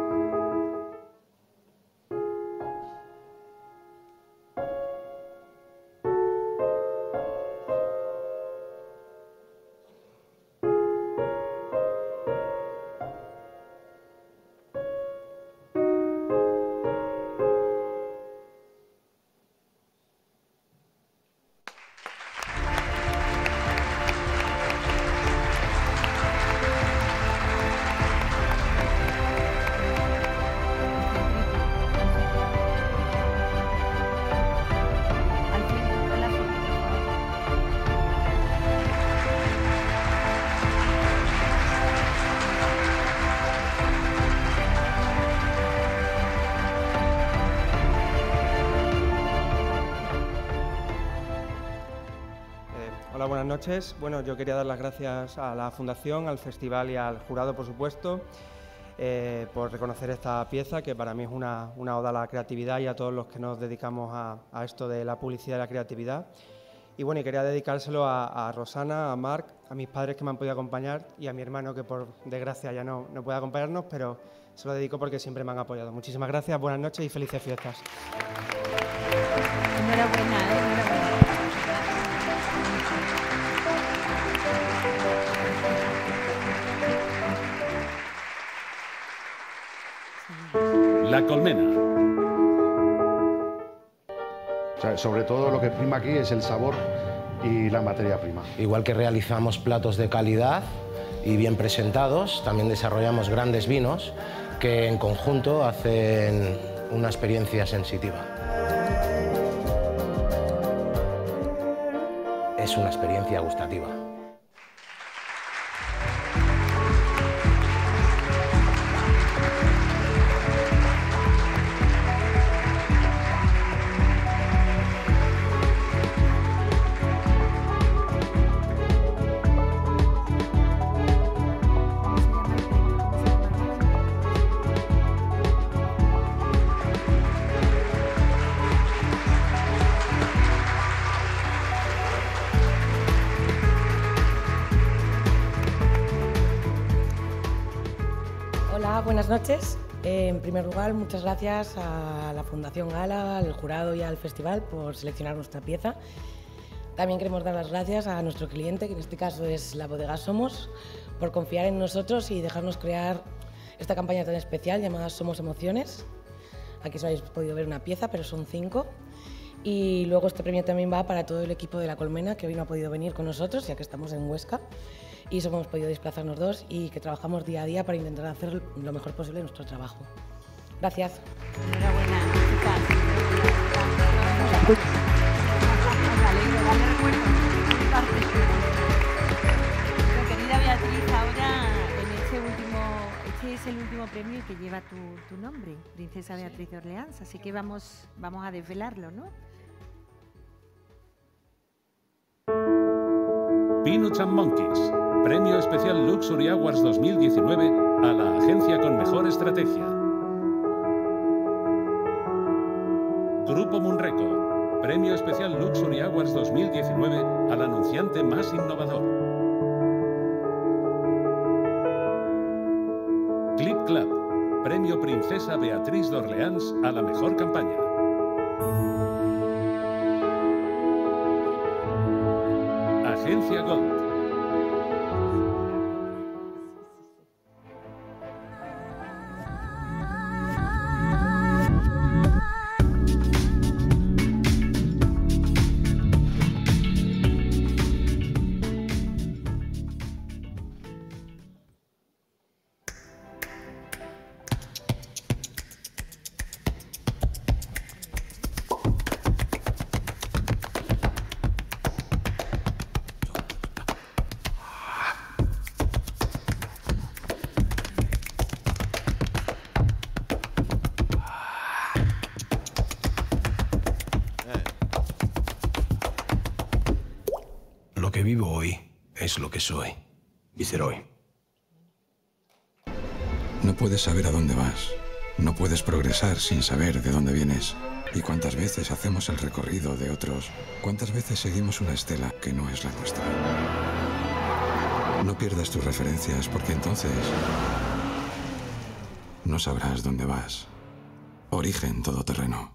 Speaker 10: Hola, buenas noches. Bueno, yo quería dar las gracias a la Fundación, al Festival y al jurado, por supuesto, eh, por reconocer esta pieza, que para mí es una, una oda a la creatividad y a todos los que nos dedicamos a, a esto de la publicidad y la creatividad. Y bueno, y quería dedicárselo a, a Rosana, a Marc, a mis padres que me han podido acompañar y a mi hermano, que por desgracia ya no, no puede acompañarnos, pero se lo dedico porque siempre me han apoyado. Muchísimas gracias, buenas noches y felices fiestas.
Speaker 2: Enhorabuena, ¿eh? Enhorabuena.
Speaker 1: La Colmena.
Speaker 20: O sea, sobre todo lo que prima aquí es el sabor y la materia prima.
Speaker 21: Igual que realizamos platos de calidad y bien presentados, también desarrollamos grandes vinos que en conjunto hacen una experiencia sensitiva. Es una experiencia gustativa.
Speaker 24: Buenas noches. Eh, en primer lugar, muchas gracias a la Fundación Gala, al jurado y al festival por seleccionar nuestra pieza. También queremos dar las gracias a nuestro cliente, que en este caso es la bodega Somos, por confiar en nosotros y dejarnos crear esta campaña tan especial llamada Somos Emociones. Aquí solo habéis podido ver una pieza, pero son cinco. Y luego este premio también va para todo el equipo de La Colmena, que hoy no ha podido venir con nosotros, ya que estamos en Huesca. Y solo hemos podido desplazarnos dos y que trabajamos día a día para intentar hacer lo mejor posible nuestro trabajo. Gracias.
Speaker 2: Enhorabuena, chicas. Dale recuerdo. Bueno, querida Beatriz, ahora en este último, este es el último premio que lleva tu, tu nombre, Princesa Beatriz de Orleans, así que vamos, vamos a desvelarlo, ¿no?
Speaker 1: Peanuts and Monkeys, Premio Especial Luxury Awards dos mil diecinueve a la agencia con mejor estrategia. Grupo Munreco, Premio Especial Luxury Awards dos mil diecinueve al anunciante más innovador. Clip Club, Premio Princesa Beatriz de Orleans a la mejor campaña. Agencia Gold.
Speaker 4: que vivo hoy es lo que soy. Viceroy.
Speaker 5: No puedes saber a dónde vas. No puedes progresar sin saber de dónde vienes. ¿Y cuántas veces hacemos el recorrido de otros? ¿Cuántas veces seguimos una estela que no es la nuestra? No pierdas tus referencias porque entonces no sabrás dónde vas. Origen todoterreno.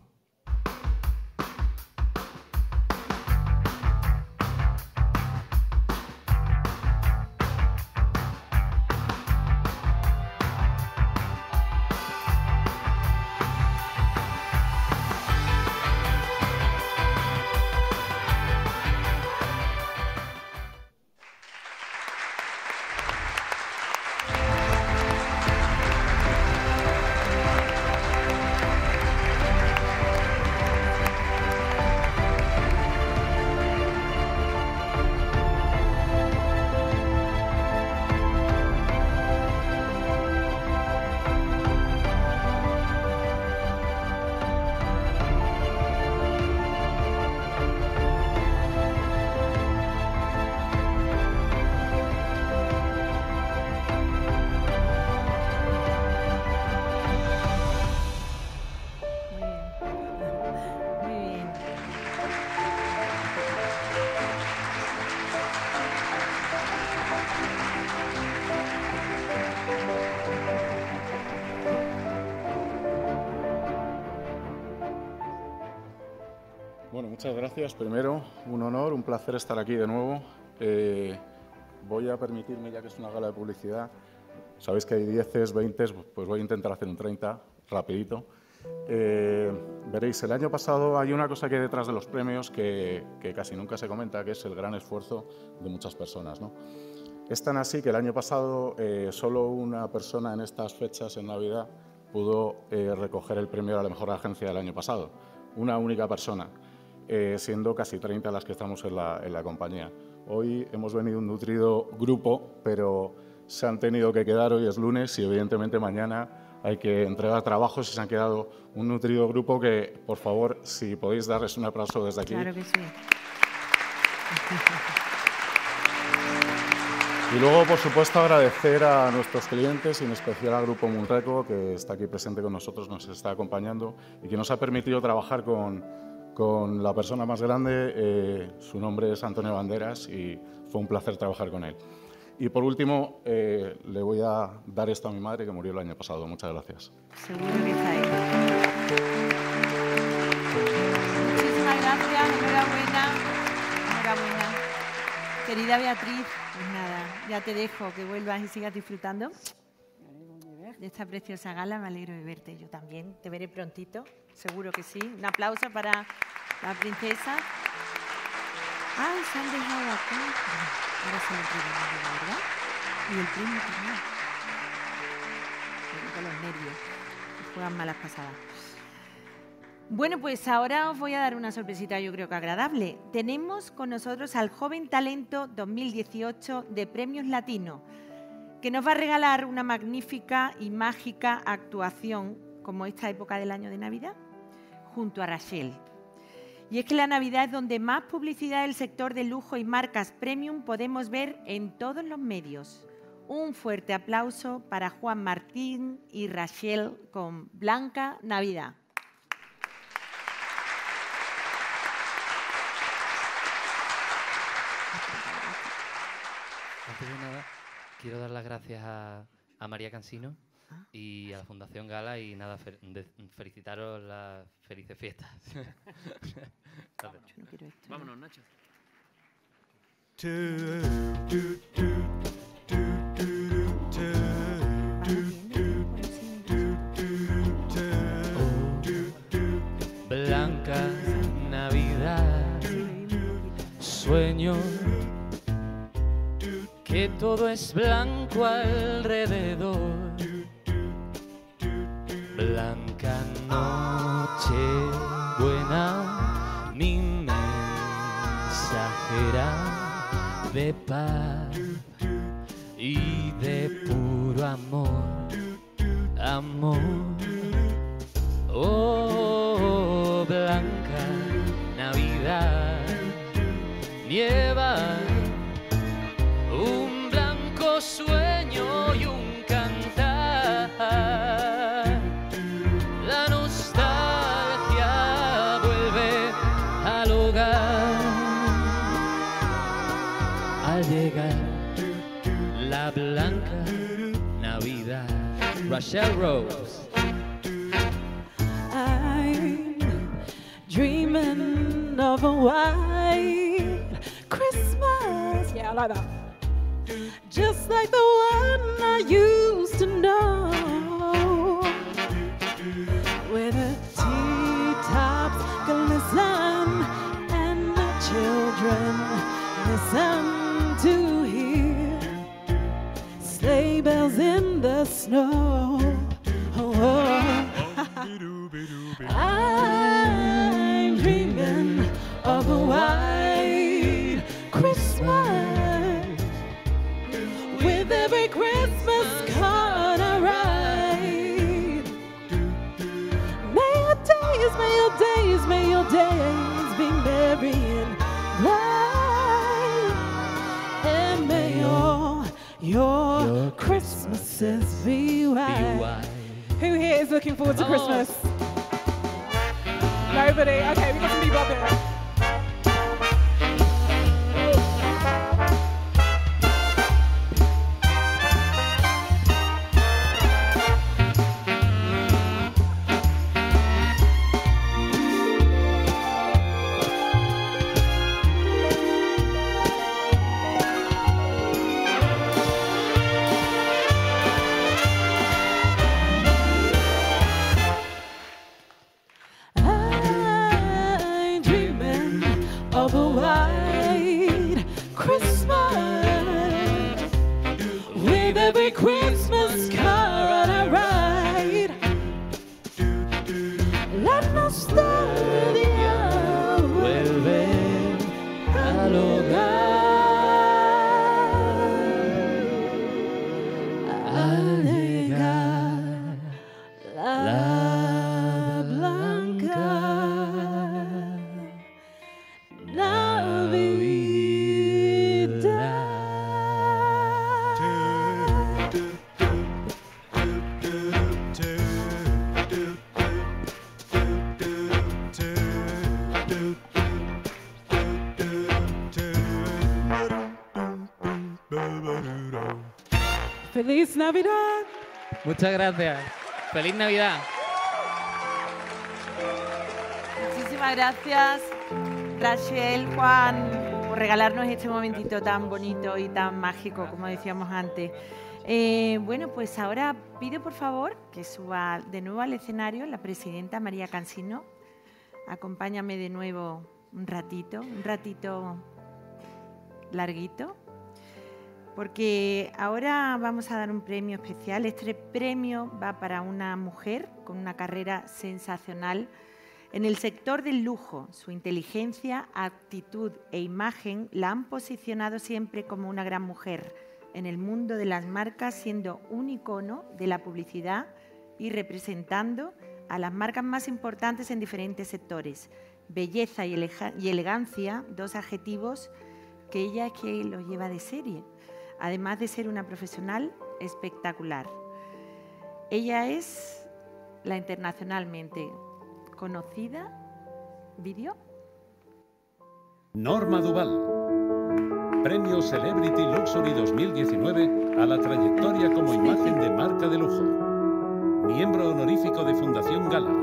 Speaker 6: Bueno, muchas gracias. Primero, un honor, un placer estar aquí de nuevo. Eh, voy a permitirme, ya que es una gala de publicidad, sabéis que hay diez, veinte, pues voy a intentar hacer un treinta, rapidito. Eh, veréis, el año pasado hay una cosa que hay detrás de los premios que, que casi nunca se comenta, que es el gran esfuerzo de muchas personas, ¿no? Es tan así que el año pasado eh, solo una persona en estas fechas, en Navidad, pudo eh, recoger el premio a la mejor agencia del año pasado. Una única persona. Eh, siendo casi treinta las que estamos en la, en la compañía. Hoy hemos venido un nutrido grupo, pero se han tenido que quedar, hoy es lunes y evidentemente mañana hay que entregar trabajos y se han quedado un nutrido grupo que, por favor, si podéis darles un aplauso desde aquí.
Speaker 2: Claro que sí.
Speaker 6: Y luego, por supuesto, agradecer a nuestros clientes y en especial al Grupo Munreco, que está aquí presente con nosotros, nos está acompañando y que nos ha permitido trabajar con con la persona más grande. Eh, su nombre es Antonio Banderas y fue un placer trabajar con él. Y por último, eh, le voy a dar esto a mi madre que murió el año pasado. Muchas gracias.
Speaker 2: Seguro que está ahí. Muchísimas gracias, enhorabuena. Enhorabuena. Querida Beatriz, pues nada, ya te dejo que vuelvas y sigas disfrutando de esta preciosa gala. Me alegro de verte. Yo también. Te veré prontito. Seguro que sí. Un aplauso para la princesa. Ay, se han dejado aquí. Ahora se lo entregamos, ¿verdad? Y el premio también. Con los nervios. Juegan malas pasadas. Bueno, pues ahora os voy a dar una sorpresita, yo creo que agradable. Tenemos con nosotros al Joven Talento dos mil dieciocho de Premios Latino, que nos va a regalar una magnífica y mágica actuación, como esta época del año de Navidad, junto a Rachel. Y es que la Navidad es donde más publicidad del sector de lujo y marcas premium podemos ver en todos los medios. Un fuerte aplauso para Juan Martín y Rachel con Blanca Navidad.
Speaker 22: Antes de nada, quiero dar las gracias a, a María Cansino y a la Fundación Gala y nada, fe, de, felicitaros las felices fiestas.
Speaker 2: Yo no quiero esto.
Speaker 22: Vámonos, Nacho. Blanca Navidad, sueño que todo es blanco alrededor. Blanca noche buena, mi mensajera de paz y de puro amor, amor. Oh, Blanca Navidad, nieva
Speaker 3: llegar la blanca Navidad. Rachel Rose.
Speaker 7: I'm dreaming of a white Christmas. Yeah, I like that. Just like the one I used to know, where the treetops glisten and the children listen to hear sleigh bells in the snow. Oh, I'm dreaming of a white Christmas with every Christmas card I write. May your days, may your days, may your days be merry and bright, and may all your, your Christmases be white. Who here is looking forward to oh. Christmas? Nobody? Okay, we got some people up here. ¡Feliz Navidad!
Speaker 3: Muchas gracias. ¡Feliz Navidad!
Speaker 2: Muchísimas gracias, Rachel, Juan, por regalarnos este momentito tan bonito y tan mágico, como decíamos antes. Eh, bueno, pues ahora pido, por favor, que suba de nuevo al escenario la presidenta María Cansino. Acompáñame de nuevo un ratito, un ratito larguito. Porque ahora vamos a dar un premio especial. Este premio va para una mujer con una carrera sensacional en el sector del lujo. Su inteligencia, actitud e imagen la han posicionado siempre como una gran mujer en el mundo de las marcas, siendo un icono de la publicidad y representando a las marcas más importantes en diferentes sectores. Belleza y, elega- y elegancia, dos adjetivos que ella es que los lleva de serie. Además de ser una profesional espectacular. Ella es la internacionalmente conocida Video.
Speaker 1: Norma Duval. Premio Celebrity Luxury dos mil diecinueve a la trayectoria como imagen de marca de lujo. Miembro honorífico de Fundación Gala.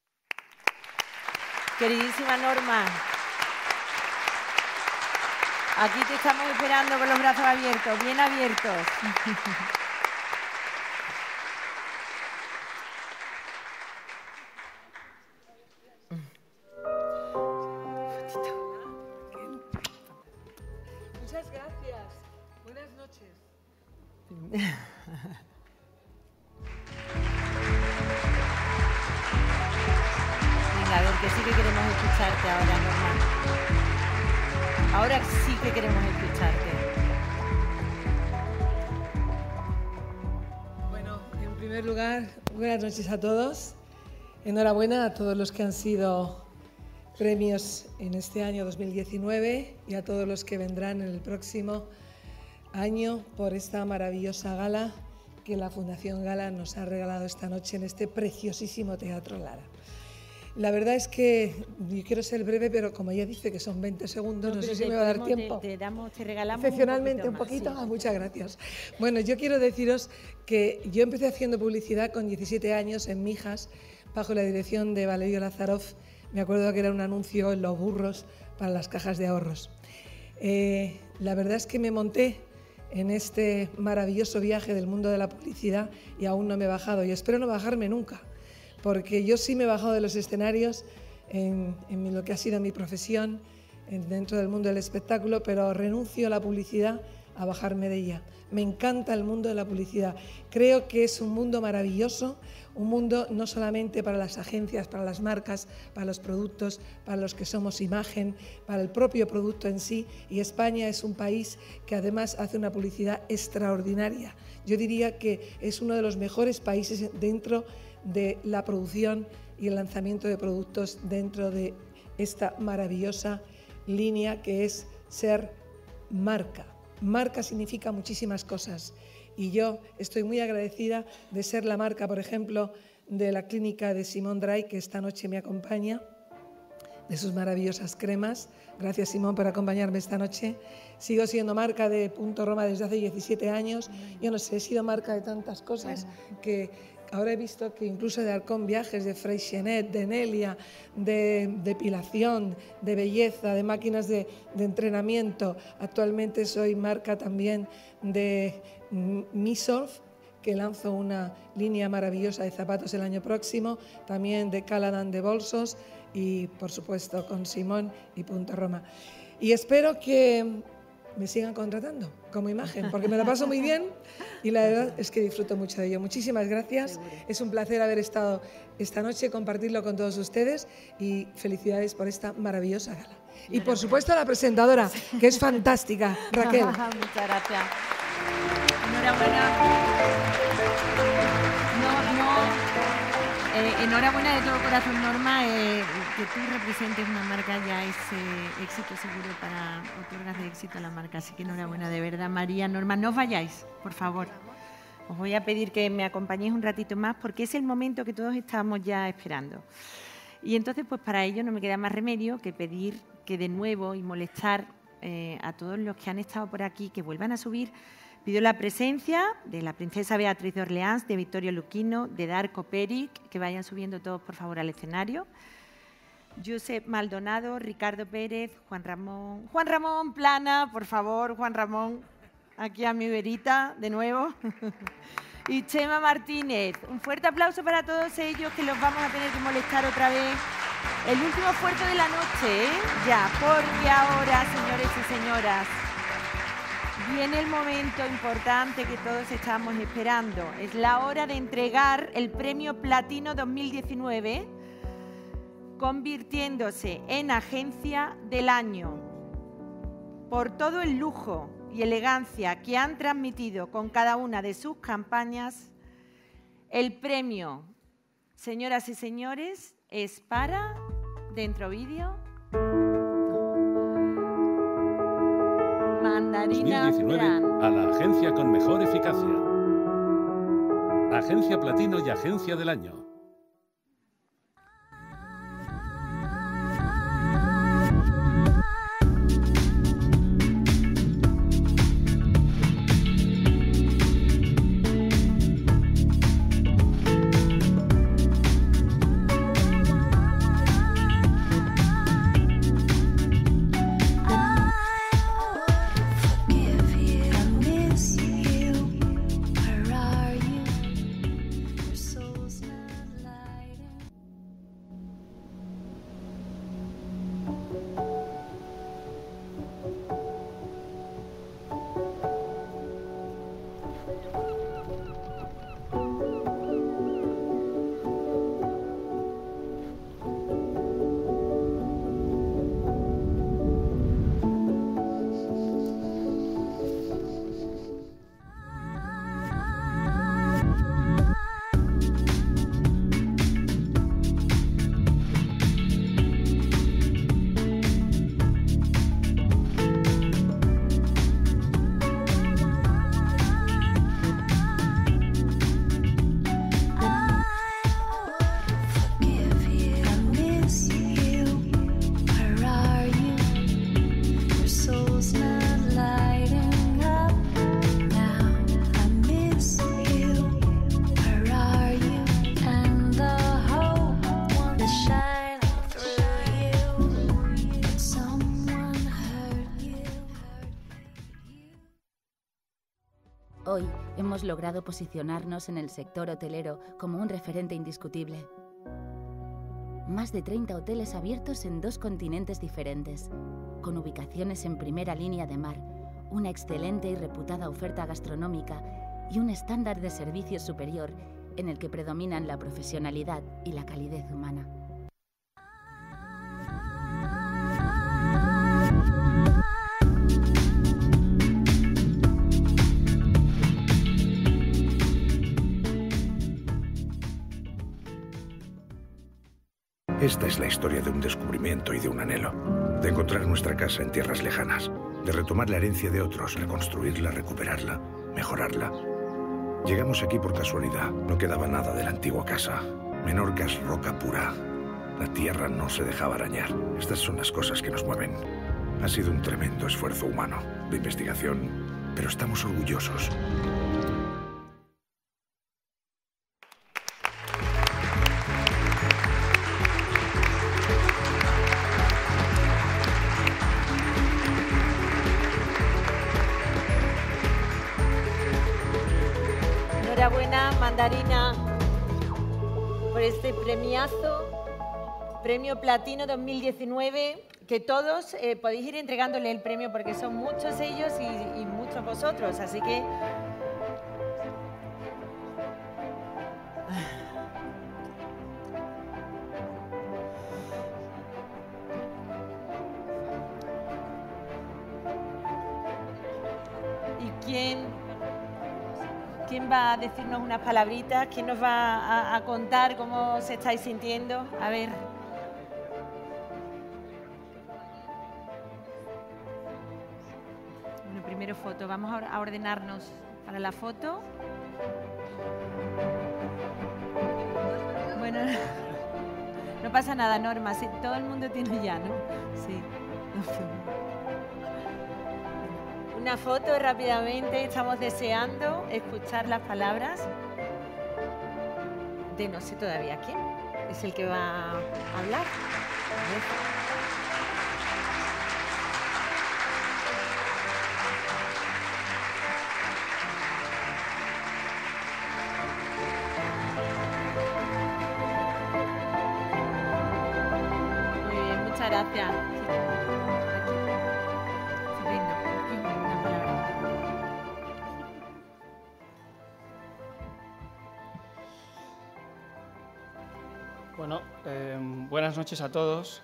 Speaker 2: Queridísima Norma, Aquí te estamos esperando con los brazos abiertos, bien abiertos.
Speaker 8: Muchas gracias. Buenas noches.
Speaker 2: Venga, a ver, que sí que queremos escucharte ahora, Norma. Ahora sí que queremos escucharte.
Speaker 8: Bueno, en primer lugar, buenas noches a todos. Enhorabuena a todos los que han sido premios en este año dos mil diecinueve y a todos los que vendrán en el próximo año por esta maravillosa gala que la Fundación Gala nos ha regalado esta noche en este preciosísimo Teatro Lara. La verdad es que yo quiero ser breve, pero como ella dice que son veinte segundos, no, no sé si me va a dar tiempo.
Speaker 2: Te, te, damos, te regalamos
Speaker 8: excepcionalmente
Speaker 2: un poquito.
Speaker 8: Un poquito.
Speaker 2: Más, sí.
Speaker 8: Ah, muchas gracias. Bueno, yo quiero deciros que yo empecé haciendo publicidad con diecisiete años en Mijas, bajo la dirección de Valerio Lazarov. Me acuerdo que era un anuncio en los burros para las cajas de ahorros. Eh, la verdad es que me monté en este maravilloso viaje del mundo de la publicidad y aún no me he bajado y espero no bajarme nunca, porque yo sí me he bajado de los escenarios en, en lo que ha sido mi profesión en, dentro del mundo del espectáculo, pero renuncio a la publicidad a bajarme de ella. Me encanta el mundo de la publicidad, creo que es un mundo maravilloso, un mundo no solamente para las agencias, para las marcas, para los productos, para los que somos imagen, para el propio producto en sí, y España es un país que además hace una publicidad extraordinaria. Yo diría que es uno de los mejores países dentro de la producción y el lanzamiento de productos dentro de esta maravillosa línea que es ser marca. Marca significa muchísimas cosas. Y yo estoy muy agradecida de ser la marca, por ejemplo, de la clínica de Simón Dray, que esta noche me acompaña, de sus maravillosas cremas. Gracias, Simón, por acompañarme esta noche. Sigo siendo marca de Punto Roma desde hace diecisiete años. Yo no sé, he sido marca de tantas cosas que ahora he visto que incluso de Halcón Viajes, de Freixenet, de Nelia, de depilación, de belleza, de máquinas de, de entrenamiento. Actualmente soy marca también de Misurf, que lanzo una línea maravillosa de zapatos el año próximo, también de Caladan de bolsos y, por supuesto, con Simón y Punto Roma. Y espero que me sigan contratando como imagen, porque me la paso muy bien y la verdad es que disfruto mucho de ello. Muchísimas gracias, seguro. Es un placer haber estado esta noche, compartirlo con todos ustedes y felicidades por esta maravillosa gala. Y por supuesto a la presentadora, que es fantástica, Raquel.
Speaker 2: Muchas gracias. Enhorabuena. No, no. Eh, enhorabuena de todo corazón, Norma. Eh, que tú representes una marca ya es eh, éxito seguro para otorgar de éxito a la marca. Así que enhorabuena, de verdad, María. Norma, no os vayáis, por favor. Os voy a pedir que me acompañéis un ratito más porque es el momento que todos estamos ya esperando. Y entonces, pues para ello no me queda más remedio que pedir que de nuevo y molestar eh, a todos los que han estado por aquí que vuelvan a subir. Pido la presencia de la princesa Beatriz de Orleans, de Vittorio Luquino, de Darko Peric, que vayan subiendo todos, por favor, al escenario. Josep Maldonado, Ricardo Pérez, Juan Ramón... Juan Ramón Plana, por favor, Juan Ramón, aquí a mi verita, de nuevo. Y Chema Martínez. Un fuerte aplauso para todos ellos, que los vamos a tener que molestar otra vez. El último fuerte de la noche, ¿eh? Ya, porque ahora, señores y señoras, viene el momento importante que todos estamos esperando. Es la hora de entregar el Premio Platino dos mil diecinueve, convirtiéndose en Agencia del Año por todo el lujo y elegancia que han transmitido con cada una de sus campañas. El premio, señoras y señores, es para Dentro Vídeo Mandarina
Speaker 1: dos mil diecinueve
Speaker 2: Brand.
Speaker 1: a la agencia con mejor eficacia. Agencia Platino y Agencia del Año.
Speaker 9: Hoy hemos logrado posicionarnos en el sector hotelero como un referente indiscutible. Más de treinta hoteles abiertos en dos continentes diferentes, con ubicaciones en primera línea de mar, una excelente y reputada oferta gastronómica y un estándar de servicio superior en el que predominan la profesionalidad y la calidez humana.
Speaker 4: Esta es la historia de un descubrimiento y de un anhelo, de encontrar nuestra casa en tierras lejanas, de retomar la herencia de otros, reconstruirla, recuperarla, mejorarla. Llegamos aquí por casualidad, no quedaba nada de la antigua casa. Menorca es roca pura. La tierra no se dejaba arañar. Estas son las cosas que nos mueven. Ha sido un tremendo esfuerzo humano, de investigación, pero estamos orgullosos.
Speaker 2: Enhorabuena, Mandarina, por este premiazo, Premio Platino dos mil diecinueve, que todos eh, podéis ir entregándole el premio porque son muchos ellos y, y muchos vosotros, así que... ¿Y quién...? ¿Quién va a decirnos unas palabritas? ¿Quién nos va a, a contar cómo se estáis sintiendo? A ver. Bueno, primero foto. Vamos a ordenarnos para la foto. Bueno, no pasa nada, Norma. Sí, todo el mundo tiene ya, ¿no? Sí. Una foto rápidamente, estamos deseando escuchar las palabras de no sé todavía quién es el que va a hablar. A ver. Muy bien, muchas gracias.
Speaker 10: Bueno, eh, buenas noches a todos.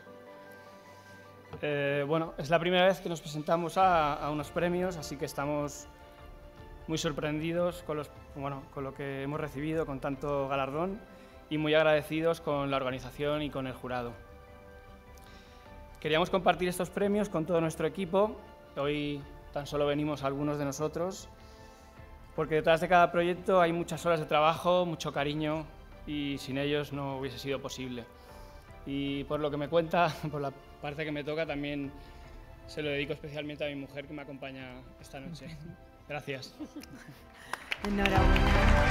Speaker 10: Eh, bueno, es la primera vez que nos presentamos a, a unos premios, así que estamos muy sorprendidos con, los, bueno, con lo que hemos recibido, con tanto galardón, y muy agradecidos con la organización y con el jurado. Queríamos compartir estos premios con todo nuestro equipo. Hoy tan solo venimos algunos de nosotros, porque detrás de cada proyecto hay muchas horas de trabajo, mucho cariño, y sin ellos no hubiese sido posible. Y por lo que me cuenta, por la parte que me toca, también se lo dedico especialmente a mi mujer que me acompaña esta noche. Gracias.
Speaker 2: Enhorabuena.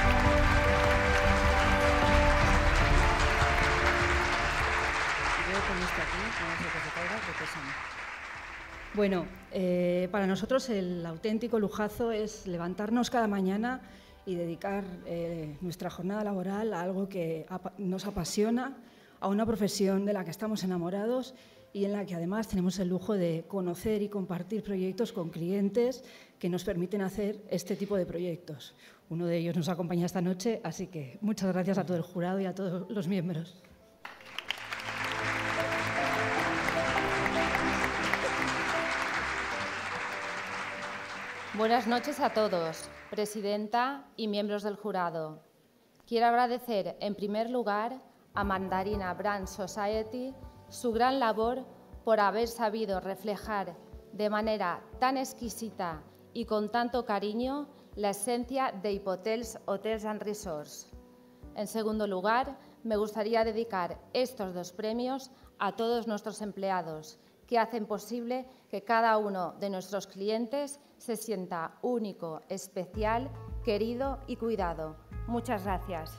Speaker 11: Veo con esto aquí, no sé qué se caiga, que pesan. Bueno, eh, para nosotros el auténtico lujazo es levantarnos cada mañana y dedicar eh, nuestra jornada laboral a algo que nos apasiona, a una profesión de la que estamos enamorados y en la que además tenemos el lujo de conocer y compartir proyectos con clientes que nos permiten hacer este tipo de proyectos. Uno de ellos nos acompaña esta noche, así que muchas gracias a todo el jurado y a todos los miembros.
Speaker 12: Buenas noches a todos, presidenta y miembros del jurado. Quiero agradecer en primer lugar a Mandarina Brand Society su gran labor por haber sabido reflejar de manera tan exquisita y con tanto cariño la esencia de Hipotels Hotels and Resorts. En segundo lugar, me gustaría dedicar estos dos premios a todos nuestros empleados que hacen posible que cada uno de nuestros clientes se sienta único, especial, querido y cuidado. Muchas gracias.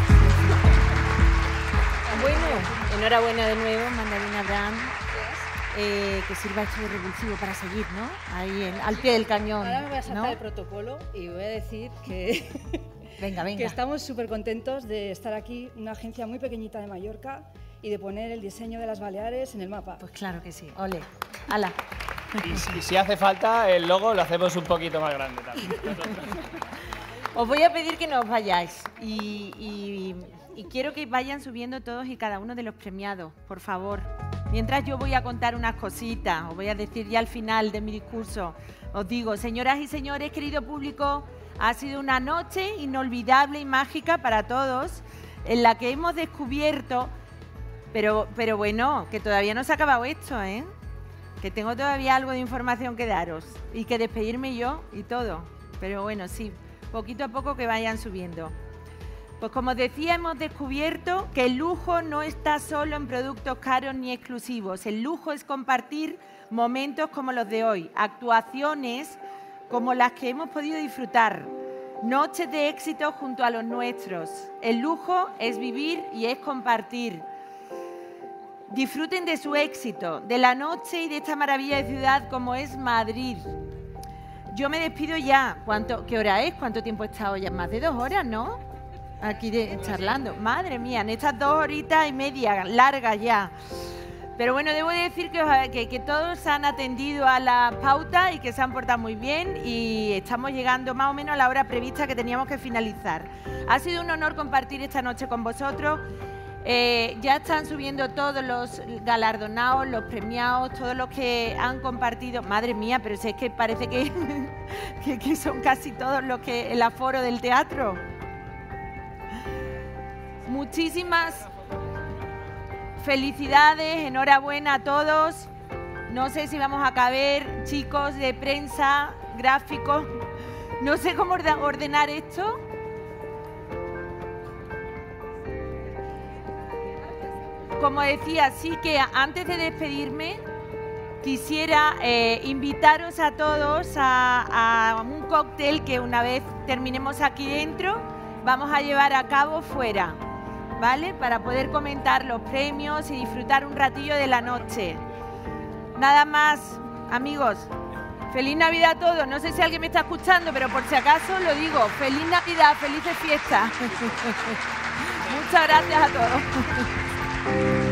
Speaker 2: Bueno, enhorabuena de nuevo, Mandarina Brand. eh, que sirva esto de revulsivo para seguir, ¿no? Ahí en, al pie del cañón.
Speaker 11: Ahora me voy a saltar
Speaker 2: ¿no?
Speaker 11: el protocolo y voy a decir que,
Speaker 2: venga, venga.
Speaker 11: que estamos súper contentos de estar aquí, una agencia muy pequeñita de Mallorca, y de poner el diseño de las Baleares en el mapa.
Speaker 2: Pues claro que sí. Ole. Ala.
Speaker 13: Y si, y si hace falta, el logo lo hacemos un poquito más grande también.
Speaker 2: Os voy a pedir que no os vayáis y, y, y quiero que vayan subiendo todos y cada uno de los premiados, por favor. Mientras yo voy a contar unas cositas, os voy a decir ya al final de mi discurso, os digo, señoras y señores, querido público, ha sido una noche inolvidable y mágica para todos, en la que hemos descubierto, pero, pero bueno, que todavía no se ha acabado esto, ¿eh? Que tengo todavía algo de información que daros y que despedirme yo y todo, pero bueno, sí, poquito a poco que vayan subiendo. Pues como os decía, hemos descubierto que el lujo no está solo en productos caros ni exclusivos. El lujo es compartir momentos como los de hoy, actuaciones como las que hemos podido disfrutar, noches de éxito junto a los nuestros. El lujo es vivir y es compartir. Disfruten de su éxito, de la noche y de esta maravilla de ciudad como es Madrid. Yo me despido ya. ¿Cuánto, ¿Qué hora es? ¿Cuánto tiempo he estado ya? Más de dos horas, ¿no? Aquí de, charlando. Madre mía, en estas dos horitas y media, largas ya. Pero bueno, debo decir que, que, que todos han atendido a la pauta y que se han portado muy bien y estamos llegando más o menos a la hora prevista que teníamos que finalizar. Ha sido un honor compartir esta noche con vosotros. Eh, ya están subiendo todos los galardonados, los premiados, todos los que han compartido. Madre mía, pero si es que parece que, que, que son casi todos los que el aforo del teatro. Muchísimas felicidades, enhorabuena a todos. No sé si vamos a caber, chicos de prensa, gráficos. No sé cómo ordenar esto. Como decía, sí que antes de despedirme quisiera eh, invitaros a todos a, a un cóctel que una vez terminemos aquí dentro vamos a llevar a cabo fuera, ¿vale? Para poder comentar los premios y disfrutar un ratillo de la noche. Nada más, amigos. Feliz Navidad a todos. No sé si alguien me está escuchando, pero por si acaso lo digo. Feliz Navidad, felices fiestas. Muchas gracias a todos.